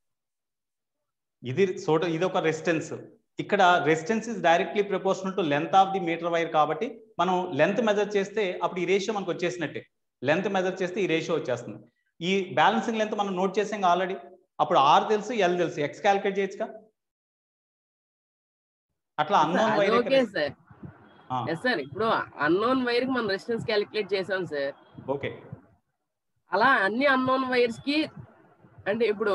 ఇది సోట ఇది ఒక రెసిస్టెన్స్. ఇక్కడ resistance is directly proportional to length of the meter wire కాబట్టి మనం లెంత్ మెజర్ చేస్తే అప్పుడు ఈ రేషియో మనకు వచ్చేసినట్టే. లెంత్ మెజర్ చేస్తే ఈ రేషియో వచ్చేస్తుంది. ఈ బ్యాలెన్సింగ్ లెంత్ మనం నోట్ చేసాం ఆల్రెడీ. అప్పుడు ఆర్ తెలుసు, ఎల్ తెలుసు, ఎక్స్ క్యాలిక్యులేట్ చేయొచ్చుగా. అట్లా unknown wire okay sir. Yes sir, ఇప్పుడు అన్నోన్ వైర్ కి మనం రెసిస్టెన్స్ క్యాలిక్యులేట్ చేసాం సార్. ఓకే, అలా అన్ని అన్నోన్ వైర్స్ కి అంటే ఇప్పుడు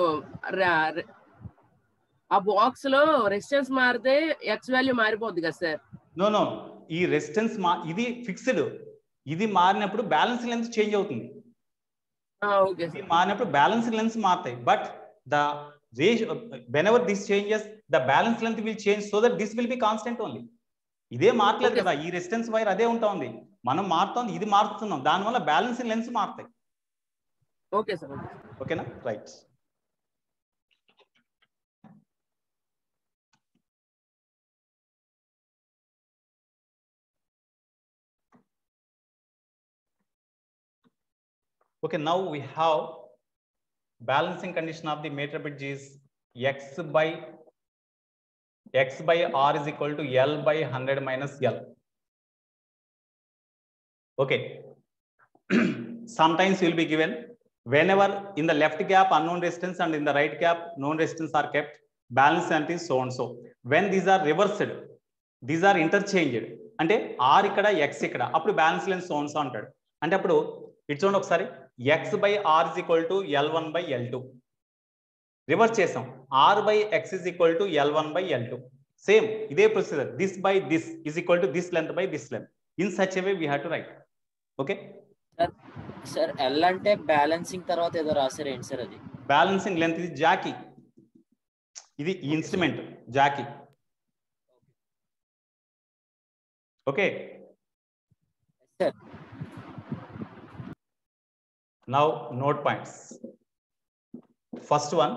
ఆ బాక్స్ లో రెసిస్టెన్స్ మారితే ఎక్స్ వాల్యూ మారిపోద్ది కదా సార్? నో నో, ఈ రెసిస్టెన్స్ మా ఇది ఫిక్స్డ్, ఇది మారినప్పుడు బ్యాలెన్స్ లెన్స్ చేంజ్ అవుతుంది. ఓకే ఇది మారినప్పుడు బ్యాలెన్స్ లెన్స్ మారుతాయి. But the ratio whenever this changes the balance length will change so that this will be constant only. ఇదే మారట్లేదు కదా, ఈ రెసిస్టెన్స్ వైర్ అదే ఉంటా ఉంది, మనం మారుతుంది, ఇది మారుతున్నాం, దానివల్ల బ్యాలెన్స్ లెన్స్ మారుతాయి. Okay sir. ఓకేనా, right. Okay, now we have balancing condition of the meter bridge is x by x by r is equal to L by one hundred minus L. Okay. Sometimes will be given whenever in the left gap unknown resistance and in the right gap known resistance are kept, balance length is so and so. When these are reversed, these are interchanged. అంటే r ఇక్కడ x ఇక్కడ, అప్పుడు balance length so and so అంటాడు. అంటే అప్పుడు ఇటు చూడండి ఒకసారి, x by r is equal to L one by L two. Reverse చేసాం, r by x is equal to L one by L two. Same, ఇదే procedure. This by this is equal to this length by this length. In such a way we have to write. Okay? Sir sir L అంటే balancing తర్వాత ఏదో రాశారు ఏంటి sir అది? Balancing length ఇది jockey. ఇది instrument jockey. Okay sir. Now note points. First one,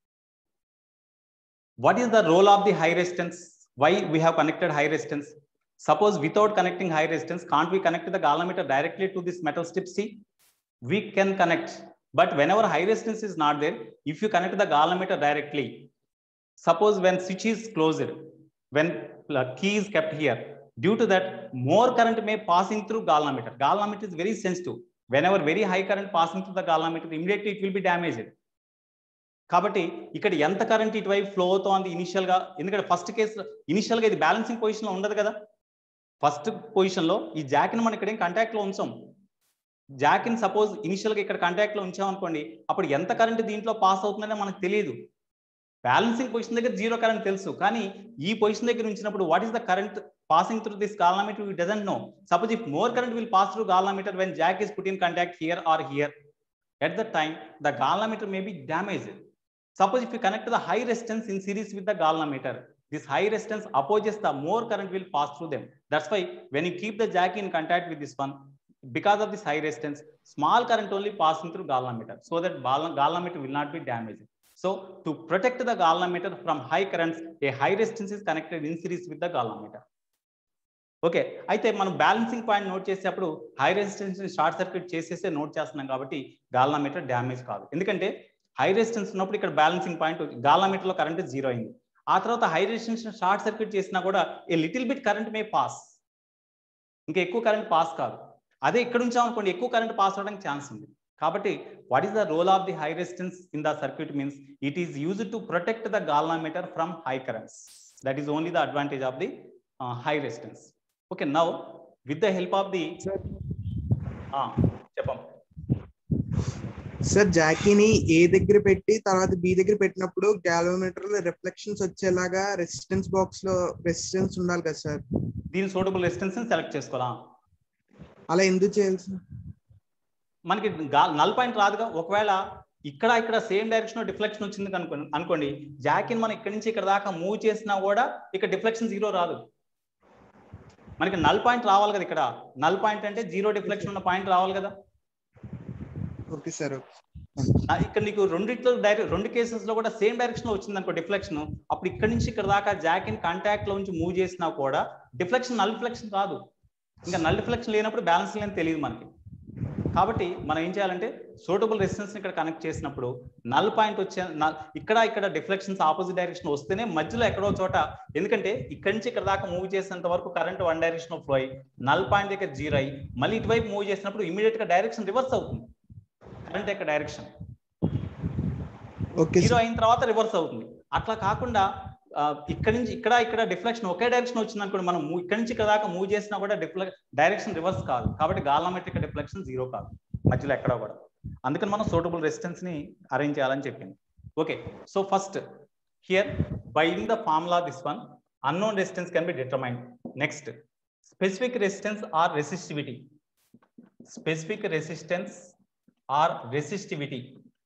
what is the role of the high resistance? Why we have connected high resistance? Suppose without connecting high resistance, can't we connect the galvanometer directly to this metal strip C? We can connect, but whenever high resistance is not there, if you connect the galvanometer directly, suppose when switch is closed, when the key is kept here, due to that more current may passing through galvanometer. Galvanometer is very sensitive. Whenever very high current passing through the galvanometer, immediately it will be damaged. కాబట్టి ఇక్కడ ఎంత current ఇటువైపు flow అవుతోంది initial గా, ఎందుకంటే first case initial గా ఇది balancing position లో ఉండదు కదా. ఫస్ట్ పొజిషన్ లో ఈ జాకిని మనం ఇక్కడ ఏం కాంటాక్ట్ లో ఉంచాం. జాకిని సపోజ్ ఇనిషియల్ గా ఇక్కడ కాంటాక్ట్ లో ఉంచాం అనుకోండి, అప్పుడు ఎంత కరెంట్ దీంట్లో పాస్ అవుతుందనే మనకు తెలియదు. బ్యాలెన్సింగ్ పొజిషన్ దగ్గర జీరో కరెంట్ తెలుసు, కానీ ఈ పొజిషన్ దగ్గర ఉంచినప్పుడు what is the current passing through this galvanometer, we doesn't know. Suppose if more current will pass through galvanometer when jack is put in contact here or here, at that time the galvanometer may be damaged. Suppose if you connect the high resistance in series with the galvanometer, this high resistance opposes the more current will pass through them. That's why when you keep the jack in contact with this one, because of this high resistance, small current only passing through galvanometer, so that galvanometer will not be damaged. So to protect the galvanometer from high currents, a high resistance is connected in series with the galvanometer. Okay, అయితే మనం balancing point note చేసేటప్పుడు high resistance short circuit చేసేసే note చేస్తున్నాం కాబట్టి గాల్వామీటర్ damage కాదు. ఎందుకంటే high resistance ఉన్నప్పుడు ఇక్కడ బ్యాలెన్సింగ్ పాయింట్ గాల్వామీటర్ లో కరెంట్ జీరో అయింది. ఆ తర్వాత హై రెసిస్టెన్స్ షార్ట్ సర్క్యూట్ చేసినా కూడా a little bit current may pass, ఇంకా ఎక్కువ కరెంట్ పాస్ కాదు. అదే ఇక్కడ ఉంచామనుకోండి ఎక్కువ కరెంట్ పాస్ అవడానికి ఛాన్స్ ఉంది. కాబట్టి what is the role of the high resistance in the circuit means it is used to protect the galvanometer from high currents. That is only the advantage of the high resistance. Okay, now with the help of the ah chepam sir జాకీని A దగ్గర పెట్టి తర్వాత B దగ్గర పెట్టినప్పుడు గాల్వామీటర్ లో reflections వచ్చేలాగా resistance box లో resistance ఉండాలి కదా సార్. దీని సూటబుల్ రెసిస్టెన్స్ ని సెలెక్ట్ చేసుకోవాలా? అలా ఎందుకు చేయాలి సార్? మనకి నల్ పాయింట్ రాదుగా. ఒకవేళ ఇక్కడ ఇక్కడ సేమ్ డైరెక్షన్ లో డిఫ్లెక్షన్ వచ్చింది అనుకోండి అనుకోండి జాకీని మనం ఇక్కడ నుంచి ఇక్కడ దాకా మూవ్ చేసినా కూడా ఇక్కడ డిఫ్లెక్షన్ జీరో రాదు. మనకి నల్ పాయింట్ రావాలి కదా. ఇక్కడ నల్ పాయింట్ అంటే జీరో డిఫ్లెక్షన్ ఉన్న పాయింట్ రావాలి కదా. Okay sir. ఇక్కడ నీకు రెండిట్లో డైరెక్ట్ రెండు కేసెస్ లో కూడా సేమ్ డైరెక్షన్ లో వచ్చింది అనుకో డిఫ్లెక్షన్, అప్పుడు ఇక్కడ నుంచి ఇక్కడ దాకా జాకిన్ కాంటాక్ట్ లో నుంచి మూవ్ చేసినా కూడా డిఫ్లెక్షన్ నల్ డిఫ్లెక్షన్ రాదు. ఇంకా నల్ డిఫ్లెక్షన్ లేనప్పుడు బ్యాలెన్స్ లేని తెలియదు మనకి. కాబట్టి మనం ఏం చేయాలంటే సూటబుల్ రెసిస్టెన్స్ ఇక్కడ కనెక్ట్ చేసినప్పుడు నల్ పాయింట్ వచ్చే ఇక్కడ ఇక్కడ డిఫ్లెక్షన్స్ ఆపోజిట్ డైరెక్షన్ వస్తేనే మధ్యలో ఎక్కడో చోట, ఎందుకంటే ఇక్కడ నుంచి ఇక్కడ దాకా మూవ్ చేసేంత వరకు కరెంట్ వన్ డైరెక్షన్ లో ఫ్లో అయ్యి నల్ పాయింట్ దగ్గర జీరో అయ్యి మళ్ళీ ఇటువైపు మూవ్ చేసినప్పుడు ఇమీడియట్ గా డైరెక్షన్ రివర్స్ అవుతుంది. కరెంట్ యొక్క డైరెక్షన్ జీరో అయిన తర్వాత రివర్స్ అవుతుంది. అట్లా కాకుండా ఇక్కడ నుంచి ఇక్కడ ఇక్కడ డిఫ్లెక్షన్ ఒకే డైరెక్షన్ వచ్చింది అనుకోండి, మనం ఇక్కడ నుంచి ఇక్కడ దాకా మూవ్ చేసినా కూడా డిఫ్లెక్ డైరెక్షన్ రివర్స్ కాదు. కాబట్టి గాల్వామీటర్ డిఫ్లెక్షన్ జీరో కాదు మధ్యలో ఎక్కడ కూడా. అందుకని మనం సూటబుల్ రెసిస్టెన్స్ ని అరేంజ్ చేయాలని చెప్పింది. Okay, so first here by using the formula this one unknown resistance can be determined. Next specific resistance or resistivity. Specific resistance or resistivity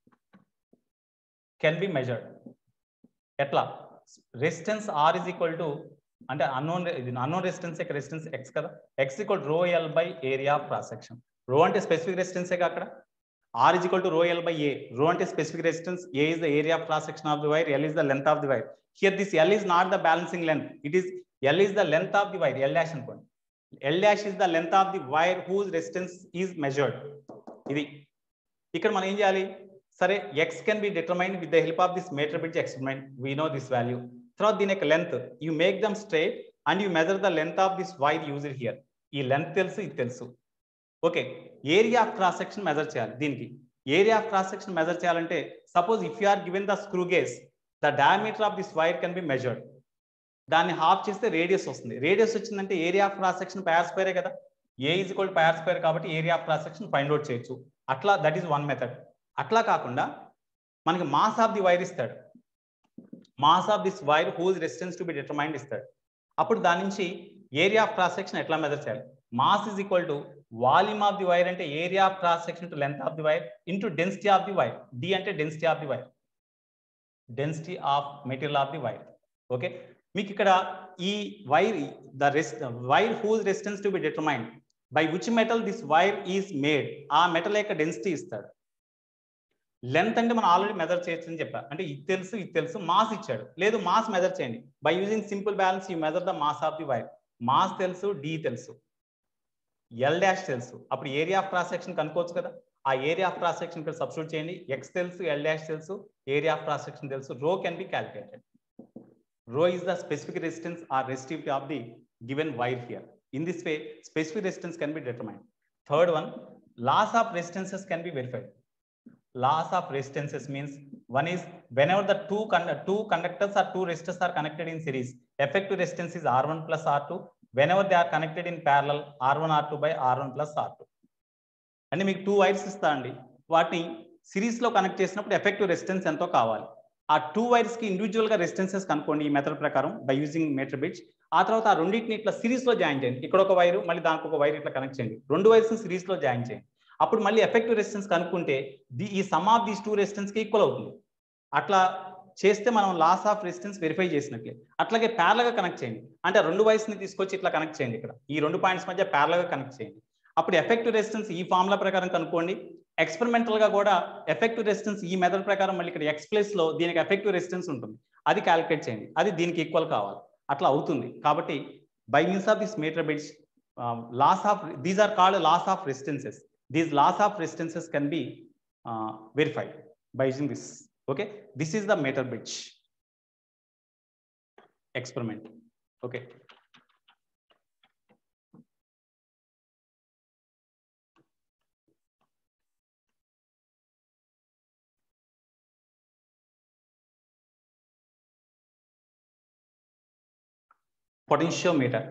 can be measured. ఎట్లా? Resistance R is equal to అంటే unknown unknown resistance యొక్క resistance X కదా, X equal rho L by area of cross section. Rho అంటే specific రెసిస్టెన్సే అక్కడ. R is equal to rho L by A. Rho అంటే specific resistance, A is the area of cross section of the wire, L is the length of the wire. Here this L is not the balancing length, it is L is the length of the wire. L dash అనుకోండి, L dash is the length of the wire whose resistance is measured. ఇది ఇక్కడ మనం ఏం చేయాలి? సరే, X can be determined with the help of this meter bridge experiment. We no this value. తర్వాత దీని యొక్క length you make them straight and you measure the length of this wire used here. ఈ length తెలుసు, ఇది తెలుసు. Okay, area of cross section measure చేయాలి. దీనికి area of cross section measure చేయాలంటే suppose if you are given the screw gauge, the diameter of this wire can be measured. దాన్ని half చేస్తే radius వస్తుంది. రేడియస్ వచ్చిందంటే area of cross section pi R స్క్వేరే కదా. ఏ is equal to pi R square కాబట్టి area of cross section find out చేయొచ్చు. అట్లా that is one method. అట్లా కాకుండా మనకి మాస్ ఆఫ్ ది వైర్ ఇస్తాడు. Mass of this wire whose resistance to be determined ఇస్తాడు. అప్పుడు దాని నుంచి ఏరియా ఆఫ్ క్రాస్ సెక్షన్ ఎట్లా మెజర్ చేయాలి? Mass is equal to volume of the wire అంటే area of cross section to length of the wire into density of the wire. D అంటే density of the wire, density of material of the wire. Okay, మీకు ఇక్కడ ఈ wire the rest wire whose resistance to be determined by which metal this wire is made, ఆ metal యొక్క density ఇస్తాడు. Length అంటే మనం already measure చేయొచ్చు అని చెప్పారు, అంటే ఇది తెలుసు ఇది తెలుసు. మాస్ ఇచ్చాడు, లేదు మాస్ మెజర్ చేయండి. By using simple balance you measure the mass of the wire. Mass తెలుసు, డి తెలుసు, ఎల్ డాష్ తెలుసు. అప్పుడు ఏరియా ఆఫ్ క్రాస్ సెక్షన్ కనుక్కోవచ్చు కదా. ఆ ఏరియా ఆఫ్ క్రాస్ సెక్షన్ ఇక్కడ సబ్స్టిట్యూట్ చేయండి. ఎక్స్ తెలుసు, ఎల్ డాష్ తెలుసు, ఏరియా ఆఫ్ క్రాస్ సెక్షన్ తెలుసు. Rho can be calculated. Rho is the specific resistance or resistivity of the given wire here. In this way, specific resistance can be determined. Third one, loss of resistances can be verified. Loss of resistances means one is whenever the two, condu two conductors or two resistors are connected in series, effective resistance is R one plus R two. Whenever they are connected in parallel, R one R two by R one plus R two. And మీకు two wires ఇస్తా అండి, వాటిని series లో connect చేసినప్పుడు effective resistance ఎంతో కావాలి. ఆ two wires కి ఇండివిజువల్ గా రెసిస్టెన్సెస్ కనుక్కోండి ఈ మెథడ్ ప్రకారం బై యూజింగ్ మీటర్ బిట్స్. ఆ తర్వాత ఆ రెండింటిని ఇట్లా సిరీస్ లో జాయిన్ చేయండి. ఇక్కడ ఒక వైర్, మళ్ళీ దానికి ఒక వైర్ ఇట్లా కనెక్ట్ చేయండి. రెండు వైర్స్ సిరీస్ లో జాయిన్ చేయండి. అప్పుడు మళ్ళీ ఎఫెక్టివ్ రెసిస్టెన్స్ కనుక్కుంటే ది ఈ sum of these two resistance కి ఈక్వల్ అవుతుంది. అట్లా చేస్తే మనం లాస్ ఆఫ్ రెసిస్టెన్స్ వెరిఫై చేసినట్లే. అట్లాగే ప్యారల్ గా కనెక్ట్ చేయండి, అంటే రెండు వైర్స్ ని తీసుకొచ్చి ఇట్లా కనెక్ట్ చేయండి. ఇక్కడ ఈ రెండు పాయింట్స్ మధ్య ప్యారల్ గా కనెక్ట్ చేయండి. అప్పుడు ఎఫెక్టివ్ రెసిస్టెన్స్ ఈ ఫార్ములా ప్రకారం కనుక్కోండి. ఎక్స్పెరిమెంటల్ గా కూడా ఎఫెక్టివ్ రెసిస్టెన్స్ ఈ మెథడ్ ప్రకారం మళ్ళీ ఇక్కడ ఎక్స్ ప్లేస్ లో దీనికి ఎఫెక్టివ్ రెసిస్టెన్స్ ఉంటుంది, అది క్యాలిక్యులేట్ చేయండి. అది దీనికి ఈక్వల్ కావాలి, అట్లా అవుతుంది. కాబట్టి by means of this meter bits laws of these are called laws of resistances. These laws of resistances can be verified by using this. Okay, this is the meter bits experiment. Okay, potentiometer.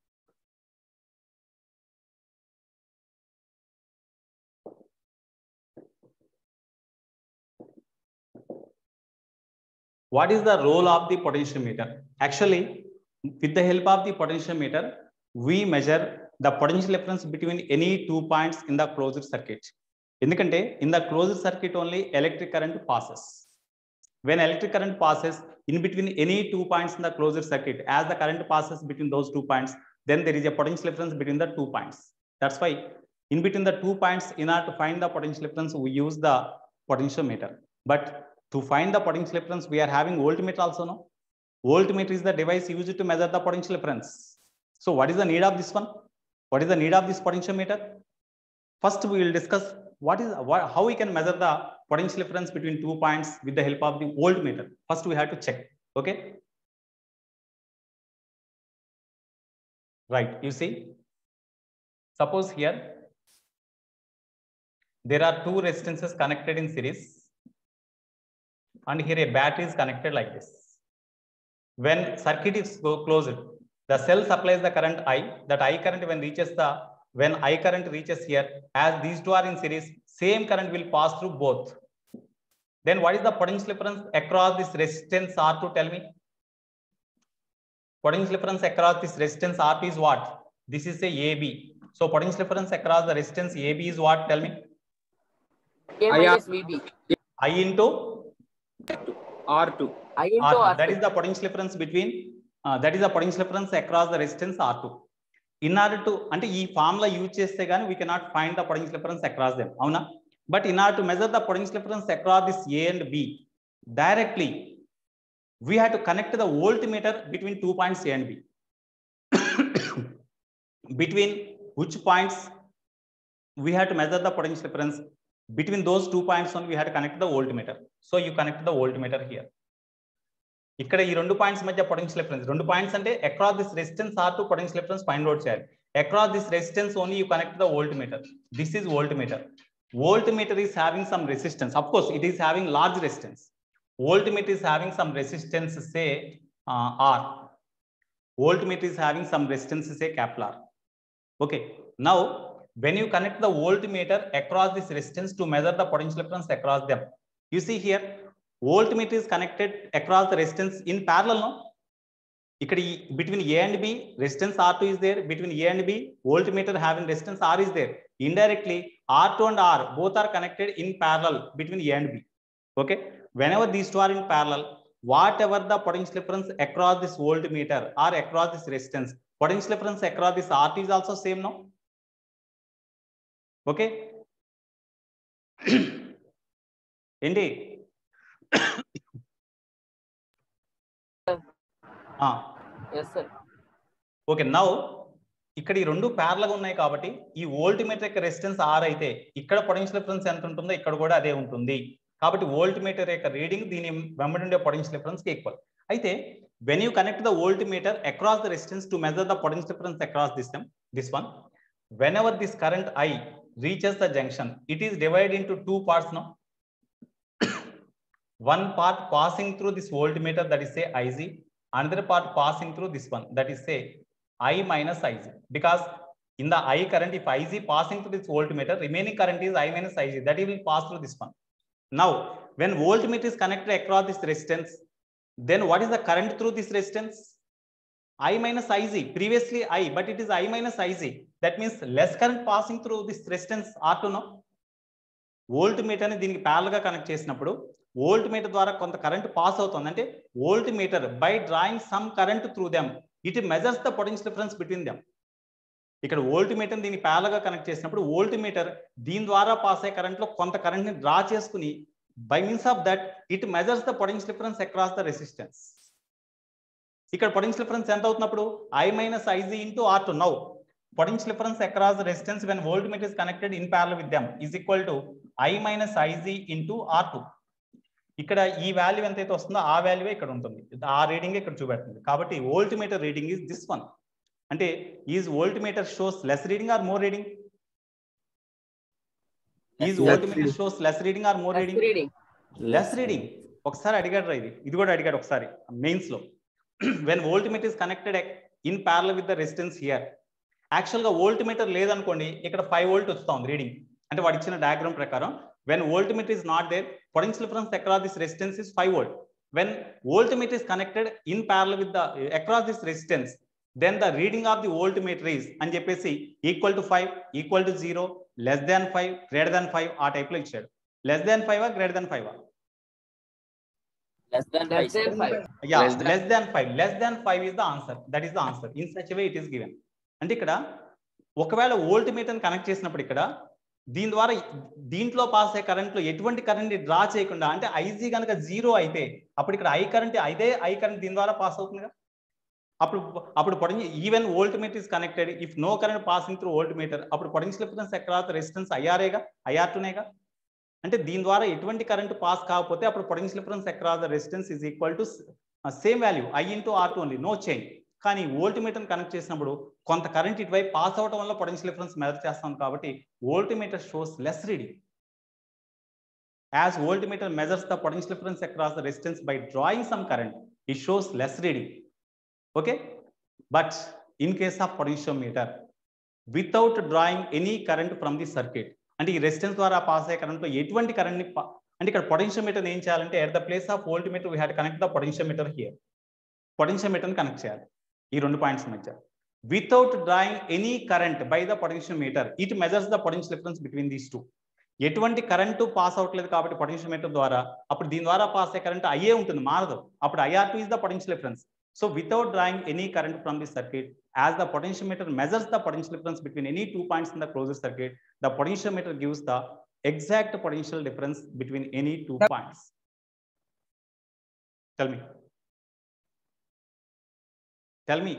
What is the role of the potentiometer? Actually, with the help of the potentiometer, we measure the potential difference between any two points in the closed circuit. Endukante in the closed circuit only electric current passes. When electric current passes in between any two points in the closed circuit, as the current passes between those two points, then there is a potential difference between the two points. That's why in between the two points, in order to find the potential difference, we use the potentiometer. But to find the potential difference, we are having voltmeter also, no? Voltmeter is the device used to measure the potential difference. So what is the need of this one? What is the need of this potentiometer? First, we will discuss what is what, how we can measure the potential difference between two points with the help of the voltmeter. First, we have to check. Okay. Right. You see, suppose here there are two resistances connected in series, and here a battery is connected like this. When circuit is closed, the cell supplies the current I. That I current when reaches the when I current reaches here, as these two are in series, same current will pass through both. Then what is the potential difference across this resistance R two? Tell me. Potential difference across this resistance R two is what? This is a A B. So potential difference across the resistance A B is what? Tell me. A minus V B. I into R two. I into R two. R two. That is the potential difference between uh, that is the potential difference across the resistance R two. In order to అంటే ఈ formula use చేస్తే గానీ we cannot find the potential difference across them, అవునా? But in order to measure the potential difference across this A and B directly, we have to connect the voltmeter between two points A and B. Between which points we have to measure the potential difference? Between those two points only we have to connect the voltmeter. So you connect the voltmeter here. ఇక్కడ ఈ రెండు points మధ్య potential difference, రెండు points అంటే across this resistance R two potential difference find out చేయాలి. Across this resistance only you connect the voltmeter. This is voltmeter. Voltmeter is having some resistance. Of course, it is having large resistance. Voltmeter is having some resistance, say uh, R. Voltmeter is having some resistance, say capital R. Okay. Now, when you connect the voltmeter across this resistance to measure the potential difference across them, you see here voltmeter is connected across the resistance in parallel, no? ఇక్కడ between A and B resistance R two is there, between A and B voltmeter having resistance R is there. Indirectly R two and R both are connected in parallel between A and B. Okay, whenever these two are in parallel, whatever the potential difference across this voltmeter or across this resistance, potential difference across this R two is also same, no? Okay. ఏంటి yes sir. Okay, now ఇక్కడ ఈ రెండు parallel గా ఉన్నాయి కాబట్టి ఈ voltmeter యొక్క resistance are అయితే ఇక్కడ పొటెన్షియల్ డిఫరెన్స్ ఎంత ఉంటుందో ఇక్కడ కూడా అదే ఉంటుంది. కాబట్టి వోల్ట్మీటర్ యొక్క రీడింగ్ దీని వెంబడి ఉండే పొటెన్షియల్ డిఫరెన్స్ కి ఈక్వల్. అయితే when you connect the voltmeter across the resistance to measure the potential difference across this this one, whenever this current I reaches the junction, it is divided into two parts now. One part passing through this voltmeter, that is say I Z, another part passing through this one, that is say I minus I Z. Because in the I current, if I Z passing through this voltmeter, remaining current is I minus I Z, that it will pass through this one. Now when voltmeter is connected across this resistance, then what is the current through this resistance? I minus I Z, previously I, but it is I minus I Z. That means less current passing through this resistance R two, no? Voltmeter ని దీనికి parallel గా connect చేసినప్పుడు voltmeter ద్వారా కొంత current pass అవుతుంది. అంటే voltmeter by drawing some current through them it measures the potential difference between them. ఇక్కడ voltmeter దీనికి ప్యారల్ గా కనెక్ట్ చేసినప్పుడు వోల్ట్మీటర్ దీని ద్వారా పాస్ అయ్యే కరెంట్ లో కొంత కరెంట్ ని డ్రా చేసుకుని by means of that it measures the potential difference across the resistance. ఇక్కడ పొటెన్షియల్ డిఫరెన్స్ ఎంత అవుతున్నప్పుడు I minus I Z into R two. Now potential difference across the resistance when voltmeter is connected in parallel with them is equal to I minus I Z into R two. ఇక్కడ ఈ value ఎంత అయితే వస్తుందో ఆ value ఇక్కడ ఉంటుంది, ఆ reading ఇక్కడ చూపెడుతుంది. కాబట్టి voltmeter reading is this one. అంటే is voltmeter shows less reading or more reading? Is voltmeter shows less reading or more reading? Less reading. ఒకసారి అడిగాడు రా, ఇది ఇది కూడా అడిగాడు ఒకసారి మెయిన్స్ లో. when voltmeter is connected in parallel with the resistance here, actual గా వోల్ట్మీటర్ లేదనుకోండి, ఇక్కడ ఫైవ్ వోల్ట్ వస్తుంది రీడింగ్. అంటే వాడు ఇచ్చిన డయాగ్రామ్ ప్రకారం when voltmeter is not there, potential difference across this resistance is five volt. When voltmeter is connected in parallel with the across this resistance, then the reading of the voltmeter is అని చెప్పేసి equal to five, equal to zero, less than five, greater than five ఆ type లో ఇచ్చాడు. Less than five ఆ greater than five ఆ? Less than Less than five. Yeah, less than, less than five. Less than five is the answer. That is the answer. In such a way it is given. అంటే ఇక్కడ ఒకవేళ voltmeter connect చేసినప్పుడు ఇక్కడ దీని ద్వారా దీంట్లో pass అయ్యే current లో ఎటువంటి కరెంట్ డ్రా చేయకుండా, అంటే ఐజీ కనుక జీరో అయితే అప్పుడు ఇక్కడ ఐ కరెంట్ అదే ఐ కరెంట్ దీని ద్వారా పాస్ అవుతుందిగా. అప్పుడు అప్పుడు potential even voltmeter is connected if no current passing through voltmeter, అప్పుడు పొటెన్షియల్ డిఫరెన్స్ అక్రాస్ రెసిస్టెన్స్ ఐఆర్ఏగా, ఐఆర్ టూనేగా. అంటే దీని ద్వారా ఎటువంటి కరెంట్ పాస్ కాకపోతే అప్పుడు potential difference across the resistance is equal to same value I into R two only, no change. కానీ వోల్ట్మీటర్ కనెక్ట్ చేసినప్పుడు కొంత కరెంట్ ఇటువైపు పాస్ అవడం వల్ల పొటెన్షియల్ డిఫరెన్స్ మెజర్ చేస్తాం. కాబట్టి voltmeter shows less reading. As voltmeter measures the potential difference across the resistance by drawing some current, it shows less reading. Okay, but in case of potentiometer without drawing any current from the circuit, అంటే ఈ resistance ద్వారా pass అయ్యే current లో ఎటువంటి current ని, అంటే ఇక్కడ potentiometer ఏం చేయాలంటే at the place of voltmeter we had connect the potentiometer here. Potentiometer ని కనెక్ట్ చేయాలి ఈ రెండు పాయింట్స్ మధ్య. Without drawing any current by the potentiometer it measures the potential difference between these two. ఎటువంటి కరెంటు పాస్ అవట్లేదు కాబట్టి potentiometer ద్వారా, అప్పుడు దీని ద్వారా పాస్ అయ్యే కరెంట్ అయ్యే ఉంటుంది, మారదు. అప్పుడు IR two is the potential difference. So without drawing any current from the circuit, as the potentiometer measures the potential difference between any two points in the closed circuit, the potentiometer gives the exact potential difference between any two points. Tell me. Tell me.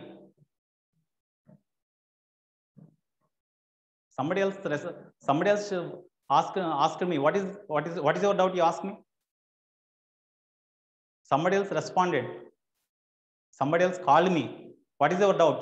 Somebody else, somebody else asked asked me what is what is what is your doubt? You asked me. Somebody else responded. Somebody else called me. What is your doubt?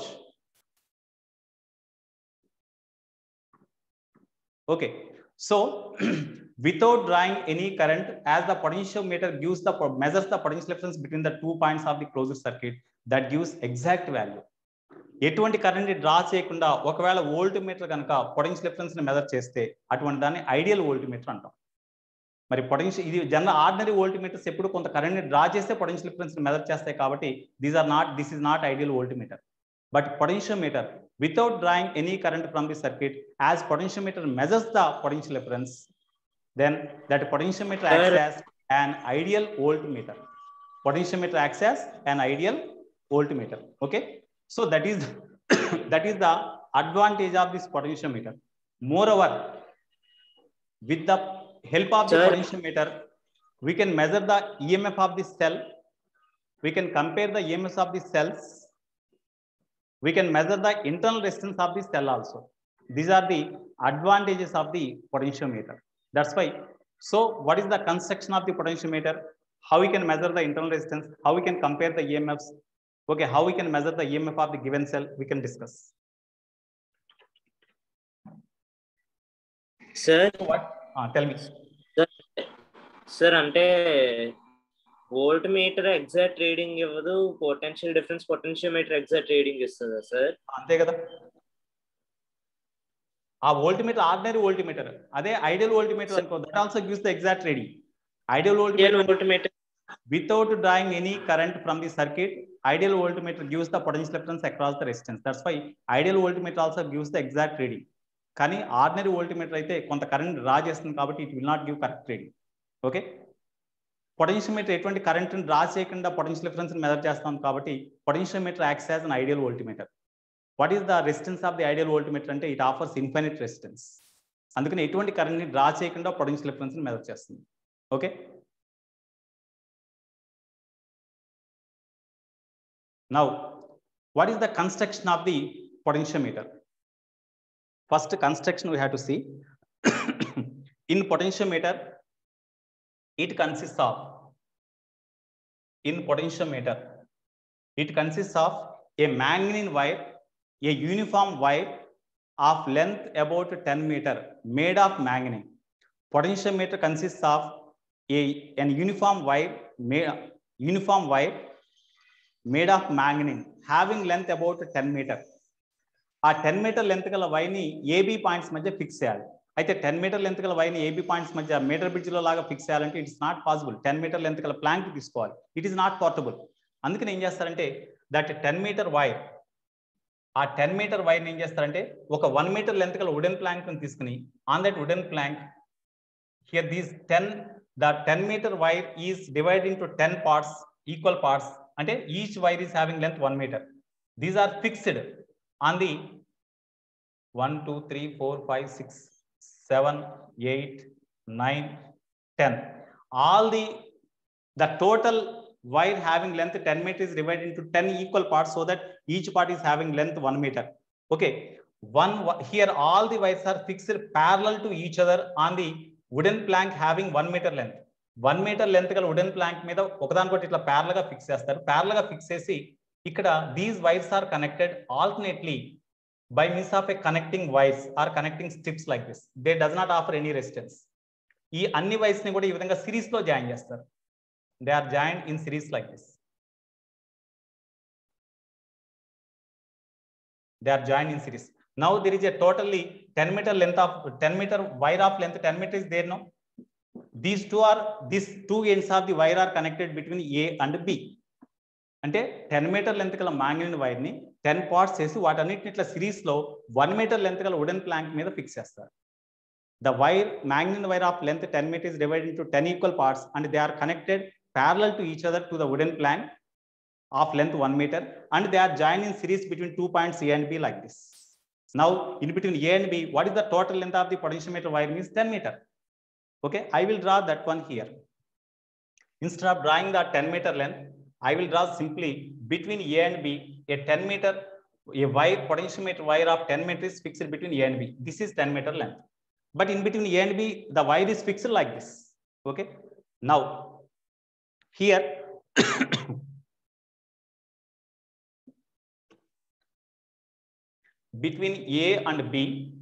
Okay. So without drawing any current, as the potentiometer gives the measures the potential difference between the two points of the closed circuit, that gives exact value. ఎటువంటి current draw చేయకుండా ఒకవేళ voltmeter కనుక potential difference ని measure చేస్తే అటువంటి దాన్ని ideal volt meter అంటాం. మరి పొటెన్షియల్ ఇది జనరల్ ఆర్డినరీ వోల్ట్ మీటర్స్ ఎప్పుడు కొంత కరెంట్ ని డ్రా చేస్తే పొటెన్షియల్ డిఫరెన్స్ మెజర్ చేస్తాయి కాబట్టి these are not this is not ideal voltmeter. But potentiometer without drawing any current from the circuit, as potentiometer measures the potential difference, then that potentiometer acts as an ideal voltmeter. Potentiometer acts as an ideal voltmeter. Okay, so that is that is the advantage of this potentiometer. Moreover, with the help of the Sir. potentiometer, we can measure the E M F of the cell. We can compare the E M Fs of the cells. We can measure the internal resistance of the cell also. These are the advantages of the potentiometer. That's why. So what is the construction of the potentiometer? How we can measure the internal resistance? How we can compare the E M Fs? Okay, how we can measure the E M F of the given cell? We can discuss. Sir, so what? Uh, tell me. Sir, sir ante voltmeter exact reading ఇవ్వదు, potential difference potentiometer exact reading ఇస్తుందా sir? అంతే కదా. ఆ voltmeter ordinary voltmeter, అదే ideal voltmeter అనుకో, that also gives the exact reading. Ideal voltmeter without drawing any current from the circuit, ideal voltmeter gives the potential difference across the resistance. That's why ideal voltmeter also gives the exact reading. కానీ ordinary voltmeter అయితే కొంత current draw చేస్తుంది కాబట్టి it will not give correct reading. Okay, potentiometer ఎటువంటి current draw చేయకుండా potential difference measure చేస్తాం కాబట్టి potentiometer acts as an ideal voltmeter. What is the resistance of the ideal voltmeter అంటే it offers infinite resistance. అందుకని ఎటువంటి current ని draw చేయకుండా potential difference measure చేస్తుంది. Okay, now what is the construction of the potentiometer? First construction we have to see. In potentiometer, it consists of in potentiometer it consists of a manganese wire, a uniform wire of length about ten meter made of manganese. Potentiometer consists of a an uniform wire made uniform wire made of manganese having length about ten meter. ఆ ten meter length గల వైర్ని A B points మధ్య fix చేయాలి. అయితే ten meter length గల వైర్ని A B points మధ్య meter bridge లో లాగా ఫిక్స్ చేయాలంటే it's not possible. Ten meter length గల ప్లాంక్ తీసుకోవాలి. It is not portable. అందుకని ఏం చేస్తారంటే దట్ టెన్ మీటర్ వైర్ ఆ టెన్ మీటర్ వైర్ని ఏం చేస్తారంటే ఒక వన్ మీటర్ లెంత్ గల వుడెన్ ప్లాంక్ తీసుకుని on that wooden plank here these ten the ten meter wire is divided into ten parts, equal parts. అంటే each wire is having length one meter. These are fixed on the one, two, three, four, five, six, seven, eight, nine, ten. All the the total wire having length ten meter is divided into ten equal parts so that each part is having length one meter. Okay, one here all the wires are fixed parallel to each other on the wooden plank having one meter length. one meter length gala wooden plank మీద ఒకదానికొకటి ఇట్లా parallel గా fix చేస్తారు. parallel గా fix చేసి ఇక్కడ these wires are connected alternately by means of a connecting wires or connecting strips like this. They does not offer any resistance. ఈ అన్ని వైర్స్ ని కూడా ఈ విధంగా సిరీస్ లో జాయిన్ చేస్తారు. They are join in series like this. They are join in series. Now there is a totally ten meter length of ten meter wire of length ten meter is there now. These two are these two ends of the wire are connected between A and B. అంటే ten meter length గల manganese wire ని ten parts చేసి వాటన్నిటిని ఇట్లా series లో one meter length గల wooden plank మీద fix చేస్తారు. The wire manganese wire of length ten meter is divided into ten equal parts and they are connected parallel to each other to the wooden plank of length one meter and they are joined in series between two points A and B like this. Now in between A and B, what is the total length of the potentiometer wire means ten meter. Okay, I will draw that one here. Instead of drawing the ten meter length, I will draw simply between A and B a ten meter a wire potentiometer wire of ten meter is fixed between A and B. This is ten meter length. But in between A and B, the wire is fixed like this. Okay. Now here between A and B,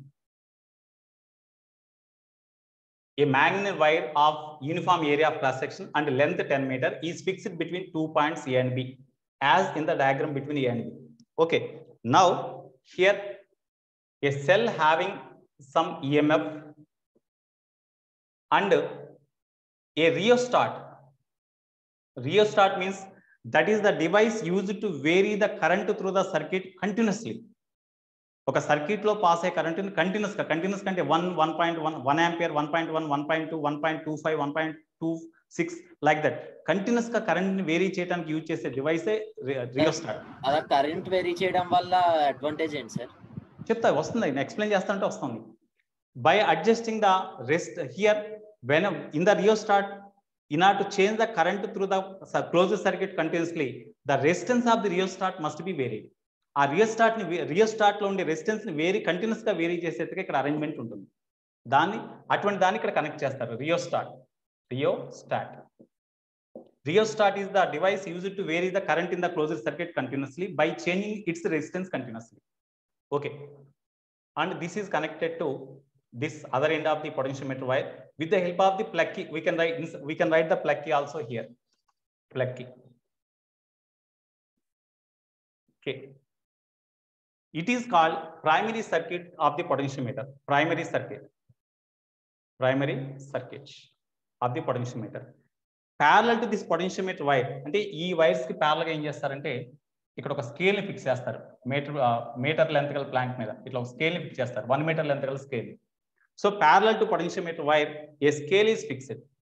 a magnet wire of uniform area of cross section and length ten meter is fixed between two points A and B as in the diagram between A and B. Okay, now here a cell having some E M F and A rheostat. Rheostat means that is the device used to vary the current through the circuit continuously. ఒక circuit లో pass అయ్యే current continuous గా continuous కంటే one one point one one ampere one point one one point two one point two five one point two six like that continuous గా current ని vary చేయడానికి use చేసే డివైసే rheostat. అలా current vary చేయడం వల్ల అడ్వాంటేజ్ ఏంటి సార్? చెప్తా, వస్తుంది, నేను ఎక్స్ప్లెయిన్ చేస్తా అంటే వస్తుంది. By adjusting the rest here when in the rheostat in order to change the current through the closed circuit continuously, the resistance of the rheostat must be varied. ఆ rheostat ని rheostat లో ఉండే resistance ని vary continuous గా vary చేసేట్టుగా ఇక్కడ arrangement ఉంటుంది. దాన్ని అటువంటి దాన్ని ఇక్కడ కనెక్ట్ చేస్తారు. Rheostat rheostat rheostat is the device used to vary the current in the closed circuit continuously by changing its resistance continuously. Okay, and this is connected to this other end of the potentiometer wire with the help of the plug key. We can write we can write the plug key also here. Plug key. Okay. It is called primary circuit of the potentiometer. Primary circuit. Primary circuit of the potentiometer. Parallel to this potentiometer wire, అంటే ఈ wires కి parallel గా ఏం చేస్తారంటే ఇక్కడ ఒక scale ని fix చేస్తారు. మీటర్ మీటర్ లెంత్ గల ప్లాంక్ మీద ఇట్లా ఒక స్కేల్ ని ఫిక్స్ చేస్తారు. వన్ మీటర్ లెంత్ గల scale. So parallel to potentiometer wire, a scale is fixed.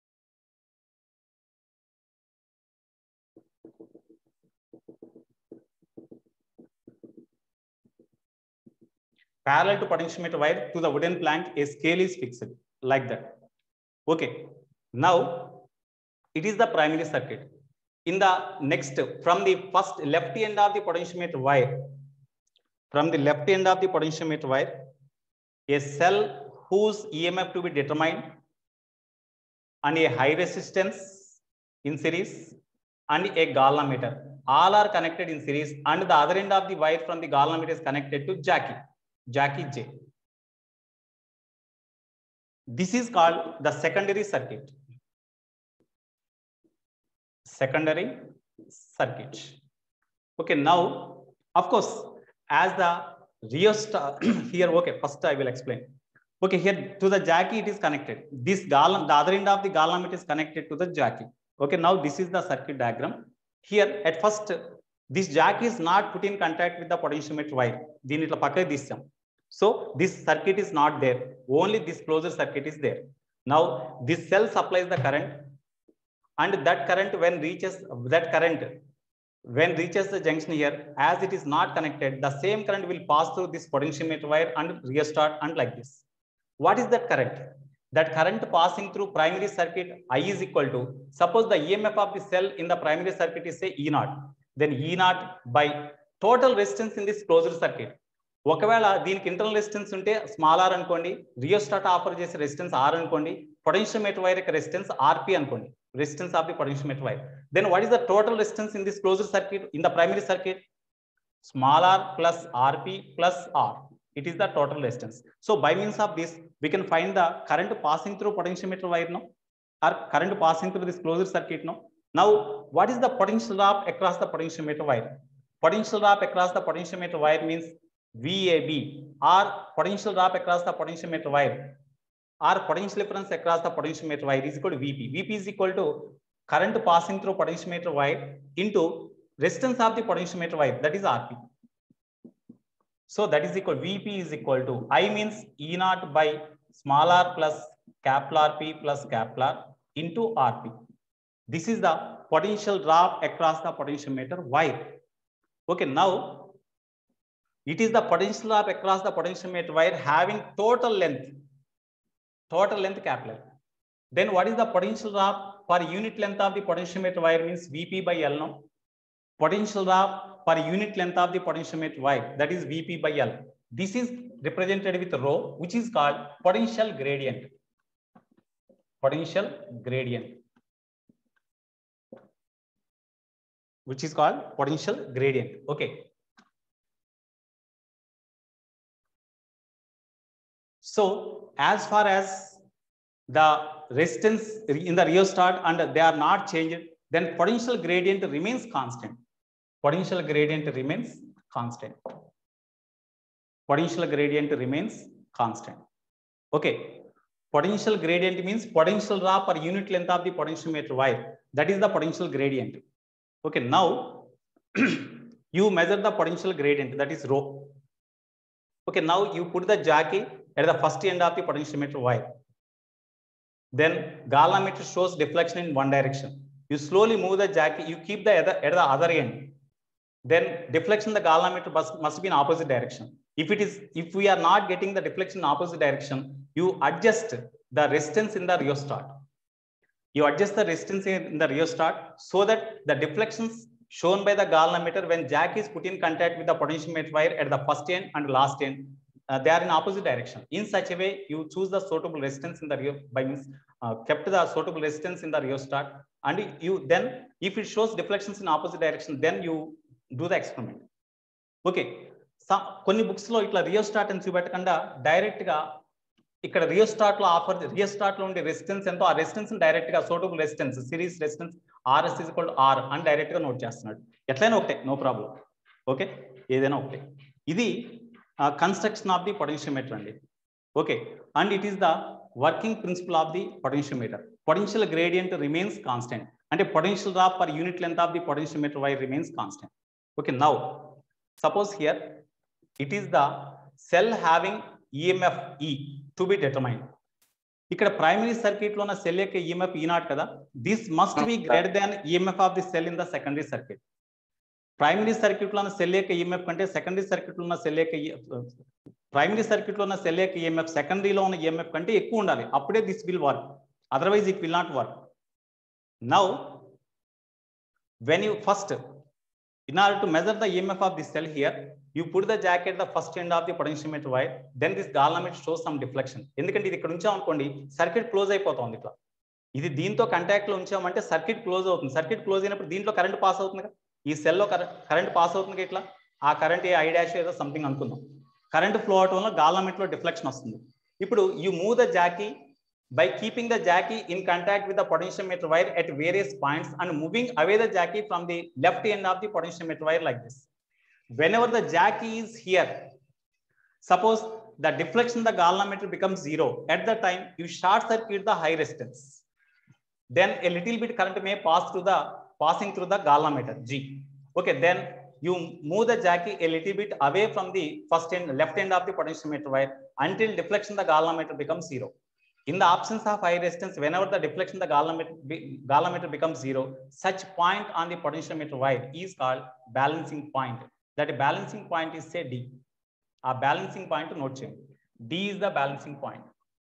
Parallel to potentiometer wire to the wooden plank, a scale is fixed like that. Okay. Now it is the primary circuit. In the next, from the first left end of the potentiometer wire, from the left end of the potentiometer wire, a cell whose E M F to be determined and a high resistance in series and a galvanometer, all are connected in series, and the other end of the wire from the galvanometer is connected to jacky, jacky J. This is called the secondary circuit. Secondary circuit. Okay, now of course as the rheostat here, okay, first I will explain. Okay, here to the jacky it is connected. This galvan, the other end of the galvanometer is connected to the jacky. Okay, now this is the circuit diagram. Here at first this jacky is not put in contact with the potentiometer wire. Deen itla pakkaki disam. So this circuit is not there. Only this closed circuit is there. Now this cell supplies the current, and that current when reaches that current when reaches the junction here, as it is not connected, the same current will pass through this potentiometer wire and rheostat and like this. What is that current? That current passing through primary circuit I is equal to, suppose the E M F of the cell in the primary circuit is say E naught, then E naught by total resistance in this closed circuit. ఒకవేళ దీనికి internal resistance ఉంటే small R అనుకోండి, rheostat offer చేసే resistance R అనుకోండి, potentiometer wire యొక్క resistance RP అనుకోండి, resistance of the potentiometer wire. Then what is the total resistance in this closed circuit in the primary circuit? Small r plus rp plus r. It is the total resistance. So by means of this, we can find the current passing through potentiometer wire now, or current passing through this closed circuit now. Now, what is the potential drop across the potentiometer wire? Potential drop across the potentiometer wire means V A B, or potential drop across the potentiometer wire, or potential difference across the potentiometer wire is equal to V P. V P is equal to current passing through potentiometer wire into resistance of the potentiometer wire, that is R P. So that is equal, V P is equal to, I means E naught by small r plus capital R P plus capital R into R P. This is the potential drop across the potentiometer wire. Okay, now it is the potential drop across the potentiometer wire having total length, total length capital. Then what is the potential drop per unit length of the potentiometer wire means V P by L now. Potential drop per unit length of the potentiometer wire, that is V P by L. This is represented with rho, which is called potential gradient. Potential gradient. Which is called potential gradient. Okay. So as far as the resistance in the rheostat and they are not changed, then potential gradient remains constant. Potential gradient remains constant. Potential gradient remains constant. Okay. Potential gradient means potential drop per unit length of the potentiometer wire. That is the potential gradient. Okay, now you measure the potential gradient, that is rho. Okay, now you put the jockey at the first end of the potentiometer wire. Then galvanometer shows deflection in one direction. You slowly move the jockey, you keep the other at the other end. Then deflection the galvanometer must, must be in opposite direction. If it is, if we are not getting the deflection in opposite direction, you adjust the resistance in the rheostat. You adjust the resistance in the rheostat so that the deflections shown by the galvanometer when jack is put in contact with the potentiometer wire at the first end and last end, uh, they are in opposite direction. In such a way, you choose the suitable resistance in the by means uh, kept the suitable resistance in the rheostat, and you then if it shows deflections in opposite direction, then you do the experiment. Okay, some కొన్ని books లో ఇట్లా rheostat అని చూపెట్టకుండా direct గా ఇక్కడ rheostat లో offer rheostat లో ఉండే resistance ఎంతో ఆ రెసిస్టెన్స్ డైరెక్ట్ గా suitable resistance series resistance RS is equal to R అని డైరెక్ట్ గా నోట్ చేస్తున్నాడు. ఎట్లయినా ఒకటే, నో ప్రాబ్లం. ఓకే, ఏదైనా ఒకటే. ఇది కన్స్ట్రక్షన్ ఆఫ్ ది పొటెన్షియోమీటర్ అండి. Okay, and it is the working principle of the potentiometer. Potential gradient remains constant, అంటే potential drop per unit length of the potentiometer wire remains constant. Okay, now suppose here it is the cell having E M F E to be determined. ఇక్కడ primary circuit లో ఉన్న cell యొక్క E M F E naught కదా, this must be greater than E M F of the cell in the secondary circuit. Primary circuit లో ఉన్న cell యొక్క E M F కంటే secondary circuit లో ఉన్న సెల్ యొక్క ప్రైమరీ సర్క్యూట్ లో ఉన్న సెల్ యొక్క E M F సెకండరీలో ఉన్న E M F కంటే ఎక్కువ ఉండాలి, అప్పుడే this will work, otherwise it will not work. Now when you first, in order to measure the E M F of this cell here, you put the jack at the first end of the potentiometer wire, then this galvanometer shows some deflection. ఎందుకంటే ఇది ఇక్కడ ఉంచాం అనుకోండి, circuit close అయిపోతుంది. ఇట్లా ఇది దీంతో contact లో ఉంచామంటే సర్క్యూట్ క్లోజ్ అవుతుంది. సర్క్యూట్ క్లోజ్ అయినప్పుడు దీంట్లో కరెంట్ పాస్ అవుతుంది, ఈ సెల్ లో కరెంట్ పాస్ అవుతుంది. ఇట్లా ఆ కరెంట్ ఏ ఐ డాష్ ఏదో సంథింగ్ అనుకుందాం, కరెంట్ ఫ్లో అవటం వల్ల galvanometer లో డిఫ్లెక్షన్ వస్తుంది. ఇప్పుడు you move the jockey by keeping the jockey in contact with the potentiometer wire at various points and moving away the jockey from the left end of the potentiometer wire like this. Whenever the jockey is here, suppose the deflection of the galvanometer becomes zero. At the time, you short circuit the high resistance. Then a little bit current may pass through the passing through the galvanometer G. Okay, then you move the jockey a little bit away from the first end, left end of the potentiometer wire until deflection of the galvanometer becomes zero. In the absence of high resistance, whenever the deflection of the galvanometer, galvanometer becomes zero, such point on the potentiometer wire is called balancing point. That balancing point is say D. A balancing point to note change. D is the balancing point.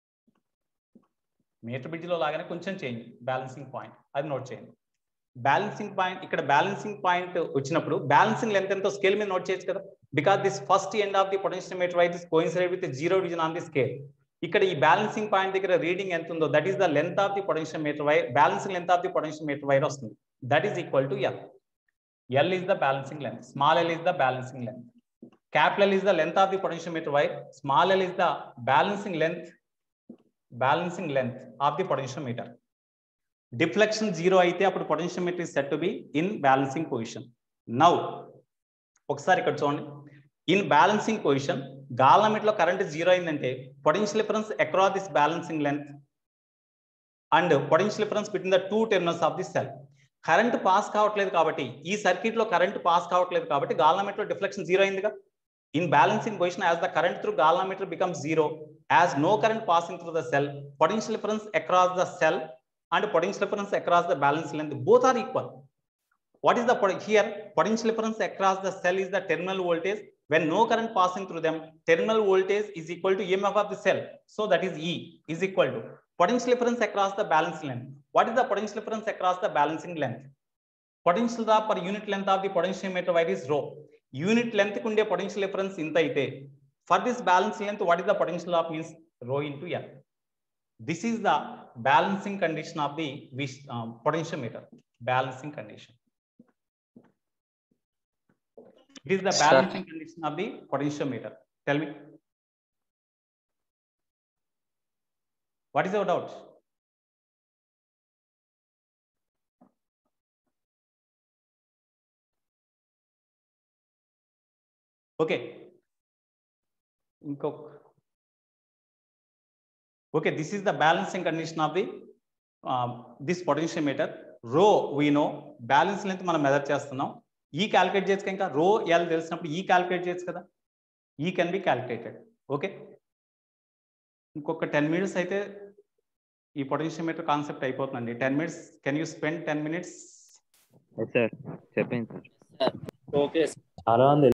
Meter bridge lo lagane koncham change. Balancing point. Adi note change. Balancing point. Ikkada balancing point vachinappudu balancing length ento scale మీద note cheyochu kada. Because this first end of the potentiometer wire is coincided with the zero division on the scale. ఇక్కడ ఈ balancing point దగ్గర reading ఎంత ఉందో that is the length of the potentiometer wire, balancing length of the potentiometer wire వస్తుంది. That is equal to L. L is the balancing length, small L is the balancing length, capital L is the length of the potentiometer wire, small L is the balancing length, balancing length of the potentiometer. Deflection zero అయితే అప్పుడు potentiometer is set to be in balancing position. Now ఒకసారి ఇక్కడ చూడండి, in balancing position galvanometer లో current zero అయిందంటే potential difference across this balancing length and potential difference between the two terminals of the cell. Current pass కావట్లేదు కాబట్టి, ఈ circuit లో current pass కావట్లేదు కాబట్టి galvanometer లో డిఫ్లెక్షన్ జీరో అయిందిగా. In balancing position as the current through galvanometer becomes zero, as no current passing through the cell, potential difference across the cell and potential difference across the balancing length both are equal. What is the here potential difference across the cell is the terminal voltage. When no current passing through them, terminal voltage is equal to E M F of the cell. So that is E is equal to potential difference across the balancing length. What is the potential difference across the balancing length? Potential drop per unit length of the potentiometer wire is rho. Unit length kunde potential difference inta aite. For this balancing length, what is the potential drop means rho into L. This is the balancing condition of the um, potentiometer. Balancing condition. It is the balancing Sir. condition of the potentiometer. Tell me. What is your doubt? Okay. ఇంకొక Okay, this is the balancing condition of the uh, this potentiometer. Rho we know, balance length మనం measure చేస్తున్నాం. ఈ calculate చేయొచ్చు, ఇంకా rho L తెలిసినప్పుడు ఈ calculate చేయొచ్చు కదా, ఈ కెన్ బి క్యాలిక్యులేటెడ్. ఓకే, ఇంకొక టెన్ మినిట్స్ అయితే ఈ పొటెన్షియోమీటర్ కాన్సెప్ట్ అయిపోతుందండి. Ten minutes, can you spend ten minutes? Sir చెప్పండి సార్. ఓకే చాలా మంది